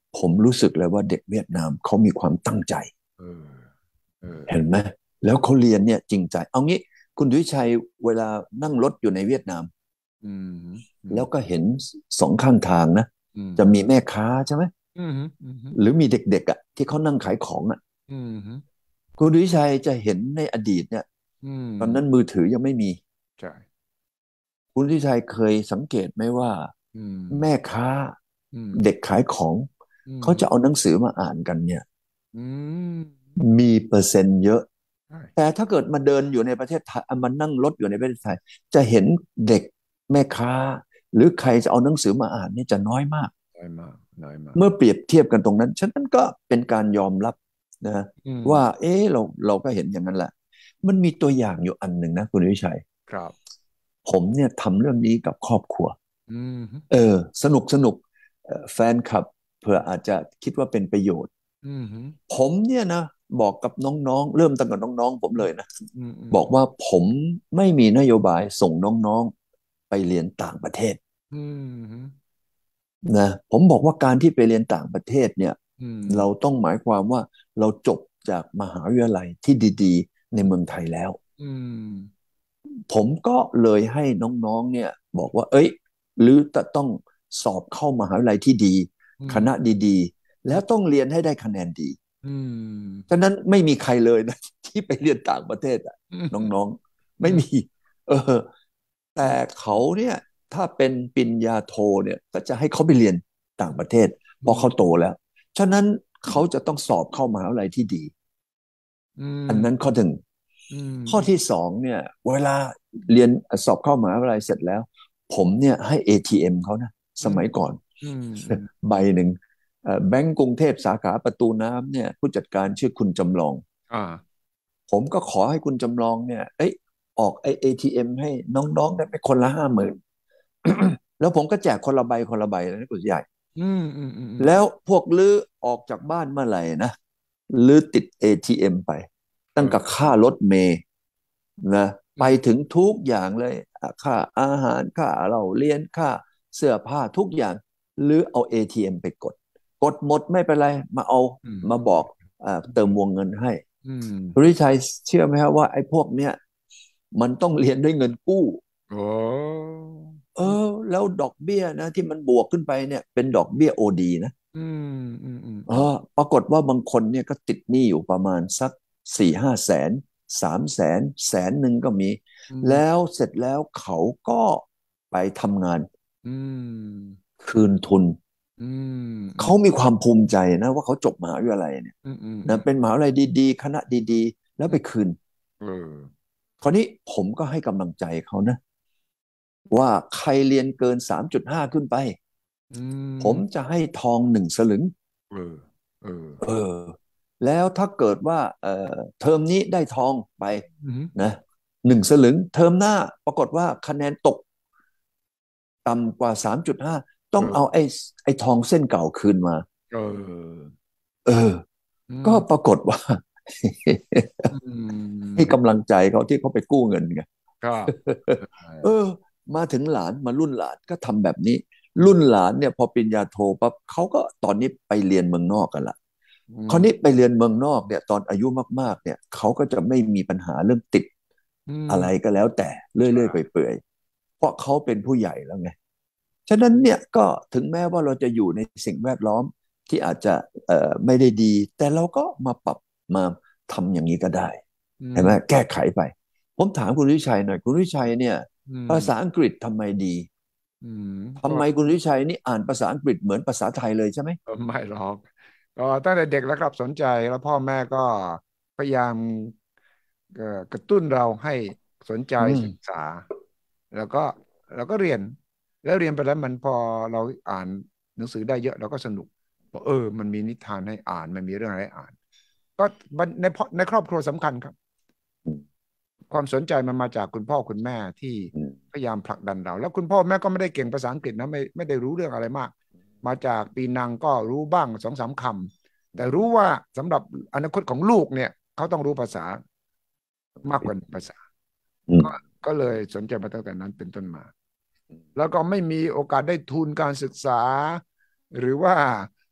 ผมรู้สึกเลยว่าเด็กเวียดนามเขามีความตั้งใจเออเออเห็นไหมแล้วเขาเรียนเนี่ยจริงใจเอางี้คุณวิชัยเวลานั่งรถอยู่ในเวียดนามอืมอืมแล้วก็เห็นสองข้างทางนะอืมจะมีแม่ค้าใช่ไหมอืมอืมหรือมีเด็กๆอ่ะที่เขานั่งขายของอ่ะอืมคุณวิชัยจะเห็นในอดีตเนี่ยอืมตอนนั้นมือถือยังไม่มีใช่คุณวิชัยเคยสังเกตไหมว่าอืมแม่ค้าอืมเด็กขายของอืมเขาจะเอาหนังสือมาอ่านกันเนี่ยอืมมีเปอร์เซ็นต์เยอะใช่แต่ถ้าเกิดมาเดินอยู่ในประเทศไทยมานั่งรถอยู่ในประเทศไทยจะเห็นเด็กแม่ค้าหรือใครจะเอาหนังสือมาอ่านนี่จะน้อยมากน้อยมากน้อยมากเมื่อเปรียบเทียบกันตรงนั้นฉะนั้นก็เป็นการยอมรับนะอืมว่าเออเราเราก็เห็นอย่างนั้นแหละมันมีตัวอย่างอยู่อันหนึ่งนะคุณวิชัยครับผมเนี่ยทำเรื่องนี้กับครอบครัวอืมเออสนุกสนุกเอ่อแฟนคลับเผื่ออาจจะคิดว่าเป็นประโยชน์อืมผมเนี่ยนะบอกกับน้องๆเริ่มตั้งแต่น้องๆผมเลยนะอืมอืมบอกว่าผมไม่มีนโยบายส่งน้องๆไปเรียนต่างประเทศอืมนะผมบอกว่าการที่ไปเรียนต่างประเทศเนี่ยอืมเราต้องหมายความว่าเราจบจากมหาวิทยาลัยที่ดีๆในเมืองไทยแล้วอืมผมก็เลยให้น้องๆเนี่ยบอกว่าเอ้ยหรือจะต้องสอบเข้ามหาวิทยาลัยที่ดีอืมคณะดีๆแล้วต้องเรียนให้ได้คะแนนดีอืมฉะนั้นไม่มีใครเลยนะที่ไปเรียนต่างประเทศอะอืมน้องๆอืมไม่มีเออแต่เขาเนี่ยถ้าเป็นปริญญาโทเนี่ยก็จะให้เขาไปเรียนต่างประเทศเพราะเขาโตแล้วฉะนั้นเขาจะต้องสอบเข้ามหาวิทยาลัยที่ดีอือันนั้นมข้อหนึ่งอืมข้อที่สองเนี่ยเวลาเรียนสอบเข้ามหาวิทยาลัยเสร็จแล้วผมเนี่ยให้ เอ ที เอ็ม เขานะอืมสมัยก่อนอืมอืมใบหนึ่งเอ่อแบงก์กรุงเทพสาขาประตูน้ำเนี่ยผู้จัดการชื่อคุณจำลองอ่าผมก็ขอให้คุณจำลองเนี่ยเอ้ยออกไอ เอ ที เอ็ม ให้น้องๆได้ไปคนละห้าหมื่นแล้วผมก็แจกคนละใบคนละใบนะคุณใหญ่อืมอืมอืมอืมแล้วพวกลื้อออกจากบ้านเมื่อไหร่นะลื้อติด เอ ที เอ็ม ไปตั้งแต่เออค่ารถเมล์นะไปอืมถึงทุกอย่างเลยค่าอาหารค่าเราเรียนค่าเสื้อผ้าทุกอย่างลื้อเอา เอ ที เอ็ม ไปกดกดหมดไม่เป็นไรมาเอาอืมมาบอกอ่าเติมวงเงินให้อืมคุณวิชัยเชื่อไหมครับว่าไอ้พวกเนี้ยมันต้องเรียนด้วยเงินกู้โอ้เออแล้วดอกเบี้ยนะที่มันบวกขึ้นไปเนี่ยเป็นดอกเบี้ยโอดีนะอืมอืมอืมเออปรากฏว่าบางคนเนี่ยก็ติดหนี้อยู่ประมาณสักสี่ห้าแสนสามแสนแสนหนึ่งก็มีอืมแล้วเสร็จแล้วเขาก็ไปทำงานอืมคืนทุนอืมอืมเขามีความภูมิใจนะว่าเขาจบมหาวิทยาลัยเนี่ยอืมอืมอืนะมเป็นมหาวิทยาลัยดีๆคณะดีๆแล้วไปคืนเออคราวนี้ผมก็ให้กำลังใจเขานะว่าใครเรียนเกินสามจุดห้าขึ้นไปอืผมมจะให้ทองหนึ่งสลึงเออเออเออแล้วถ้าเกิดว่าเอ่อเทอมนี้ได้ทองไปอืมนะหนึ่งสลึงเทอมหน้าปรากฏว่าคะแนนตกต่ำกว่าสามจุดห้าต้องเอาเออไอ้ไอ้ทองเส้นเก่าคืนมาเออเอออืก็ปรามกฏว่าอืให้มกำลังใจเขาที่เขาไปกู้เงินไงครับใช่เออมาถึงหลานมารุ่นหลานก็ทำแบบนี้รุ่นหลานเนี่ยพอปริญญาโทปั๊บเขาก็ตอนนี้ไปเรียนเมืองนอกกันละอืมคราวนี้ไปเรียนเมืองนอกเนี่ยตอนอายุมากๆเนี่ยเขาก็จะไม่มีปัญหาเรื่องติดอืมอะไรก็แล้วแต่เรื่อยๆไปใช่เปื่อยๆเพราะเขาเป็นผู้ใหญ่แล้วไงฉะนั้นเนี่ยก็ถึงแม้ว่าเราจะอยู่ในสิ่งแวดล้อมที่อาจจะเอ่อไม่ได้ดีแต่เราก็มาปรับมาทำอย่างนี้ก็ได้อืเห็นไหมมแก้ไขไปผมถามคุณวิชัยหน่อยคุณวิชัยเนี่ยอืมภาษาอังกฤษทำไมดีอืมก็ทำไมคุณวิชัยนี่อ่านภาษาอังกฤษเหมือนภาษาไทยเลยใช่ไหมก็ไม่หรอกก็ตั้งแต่เด็กแล้วครับสนใจแล้วพ่อแม่ก็พยายามเอ่อกระตุ้นเราให้สนใจอืมศึกษาแล้วก็เราก็เรียนแล้วเรียนไปแล้วมันพอเราอ่านหนังสือได้เยอะเราก็สนุกบอกเออมันมีนิทานให้อ่านมันมีเรื่องอะไรให้อ่านก็มันในพ่อในครอบครัวสำคัญครับอืมความสนใจมันมาจากคุณพ่อคุณแม่ที่อืมพยายามผลักดันเราแล้วคุณพ่อแม่ก็ไม่ได้เก่งภาษาอังกฤษนะไม่ไม่ได้รู้เรื่องอะไรมากมาจากปีนังก็รู้บ้างสองสามคำแต่รู้ว่าสำหรับอนาคตของลูกเนี่ยเขาต้องรู้ภาษามากกว่าหนึ่งภาษาก็อืมก็เลยสนใจมาตั้งแต่นั้นเป็นต้นมาแล้วก็ไม่มีโอกาสได้ทุนการศึกษาหรือว่า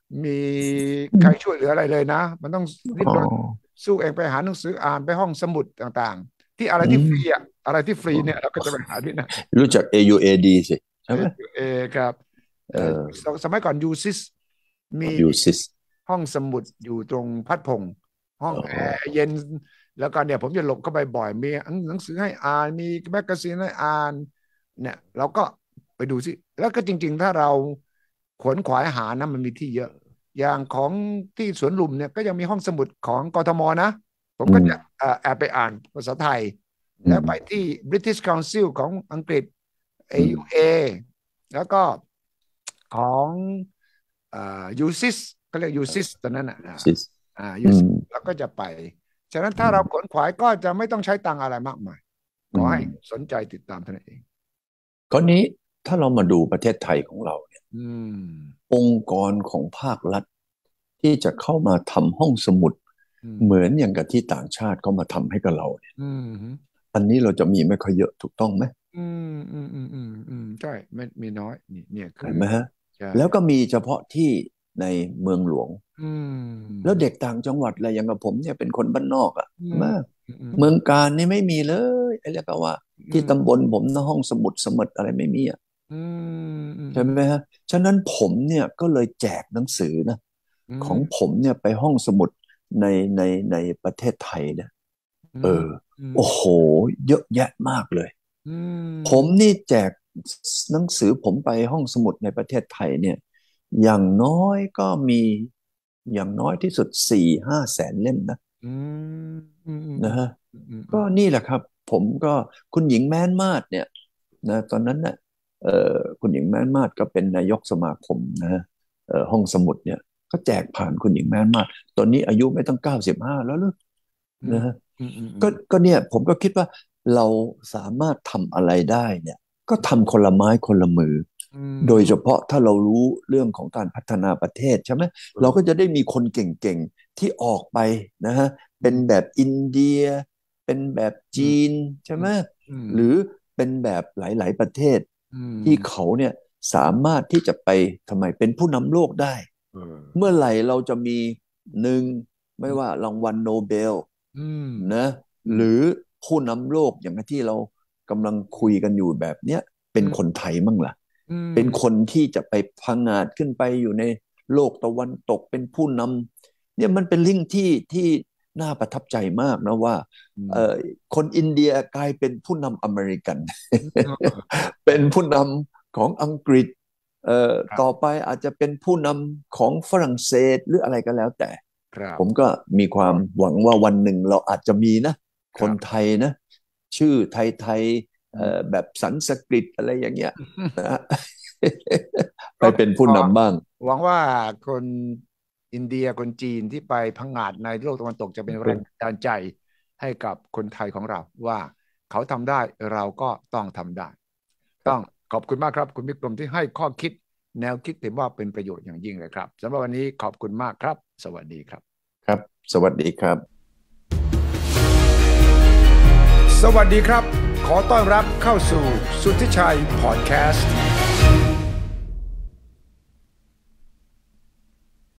มีใครช่วยเหลืออะไรเลยนะมันต้องดิ้นรนสู้เองไปหาหนังสืออ่านไปห้องสมุดต่างๆที่อะไรที่ฟรีอะอะไรที่ฟรีเนี่ยเราก็จะไปหาที่นั่นรู้จัก เอ ยู เอ ดี สิใช่ไหมเอครับสมัยก่อนยูซิสมียูซิสห้องสมุดอยู่ตรงพัดพงห้องแอร์เย็นแล้วก็เนี่ยผมจะหลบเข้าไปบ่อยมีหนังสือให้อ่านมีแมกกาซีนให้อ่านเนี่ยเราก็ไปดูสิแล้วก็จริงๆถ้าเราขวนขวายหานะมันมีที่เยอะอย่างของที่สวนลุมเนี่ยก็ยังมีห้องสมุดของกทมนะผมก็จะแอบไปอ่านภาษาไทยแล้วไปที่ British Council ของอังกฤษ เอ ยู เอ แล้วก็ของยูซิสก็เรียกยูซิสตอนนั้นอ่ะอ่ายูซิสแล้วก็จะไปฉะนั้นถ้าเราขวนขวายก็จะไม่ต้องใช้ตังค์อะไรมากมายขอให้สนใจติดตามเท่านั้นเองคราวนี้ถ้าเรามาดูประเทศไทยของเราเนี่ยองค์กรของภาครัฐที่จะเข้ามาทำห้องสมุดเหมือนอย่างกับที่ต่างชาติเขามาทำให้กับเราเนี่ยอันนี้เราจะมีไม่ค่อยเยอะถูกต้องไหมอืมอืมอืมอืมอืมใช่ไม่มีน้อยนี่เนี่ยเห็นไหมฮะแล้วก็มีเฉพาะที่ในเมืองหลวงแล้วเด็กต่างจังหวัดอะไรอย่างกับผมเนี่ยเป็นคนบ้านนอกอ่ะมากเมืองการนี่ไม่มีเลยไอ้เรียกว่าที่ตำบลผมนะห้องสมุดสมุดอะไรไม่มีอ่ะใช่ไหมฮะฉะนั้นผมเนี่ยก็เลยแจกหนังสือนะของผมเนี่ยไปห้องสมุดในในในประเทศไทยเนี่ยเออโอ้โหเยอะแยะมากเลยผมนี่แจกหนังสือผมไปห้องสมุดในประเทศไทยเนี่ยอย่างน้อยก็มีอย่างน้อยที่สุดสี่ห้าแสนเล่มนะนะฮะก็นี่แหละครับผมก็คุณหญิงแม้นมาศเนี่ยนะตอนนั้นน่ะเอ่อคุณหญิงแม้นมาศก็เป็นนายกสมาคมนะเอ่อห้องสมุดเนี่ยก็แจกผ่านคุณหญิงแม้นมาศตอนนี้อายุไม่ต้องเก้าสิบห้าแล้วหรือนะฮะก็ก็เนี่ยผมก็คิดว่าเราสามารถทำอะไรได้เนี่ยก็ทำคนละไม้คนละมือโดยเฉพาะถ้าเรารู้เรื่องของการพัฒนาประเทศใช่ไหมเราก็จะได้มีคนเก่งๆที่ออกไปนะฮะเป็นแบบอินเดียเป็นแบบจีนใช่ไหมหรือเป็นแบบหลายๆประเทศที่เขาเนี่ยสามารถที่จะไปทำไมเป็นผู้นำโลกได้เมื่อไหร่เราจะมีหนึ่งไม่ว่ารางวัลโนเบลนะหรือผู้นำโลกอย่างที่เรากำลังคุยกันอยู่แบบเนี้ยเป็นคนไทยมั่งล่ะเป็นคนที่จะไปพังงาดขึ้นไปอยู่ในโลกตะวันตกเป็นผู้นำเนี่ยมันเป็นลิงก์ที่ที่น่าประทับใจมากนะว่าเอ่อคนอินเดียกลายเป็นผู้นำอเมริกัน เป็นผู้นำของอังกฤษเอ่อต่อไปอาจจะเป็นผู้นำของฝรั่งเศสหรืออะไรก็แล้วแต่ผมก็มีความหวังว่าวันหนึ่งเราอาจจะมีนะคนไทยนะชื่อไทยๆเอ่อแบบสันสกฤตอะไรอย่างเงี้ยนะไปเป็นผู้นำบ้างหวังว่าคนอินเดียคนจีนที่ไปพังงาดในโลกตะวันตกจะเป็นแรงบันดาลใจให้กับคนไทยของเราว่าเขาทำได้เราก็ต้องทำได้ต้องขอบคุณมากครับคุณวิกรมที่ให้ข้อคิดแนวคิดถือว่าเป็นประโยชน์อย่างยิ่งเลยครับสำหรับวันนี้ขอบคุณมากครับสวัสดีครับครับสวัสดีครับสวัสดีครับขอต้อนรับเข้าสู่สุทธิชัยพอดแคสต์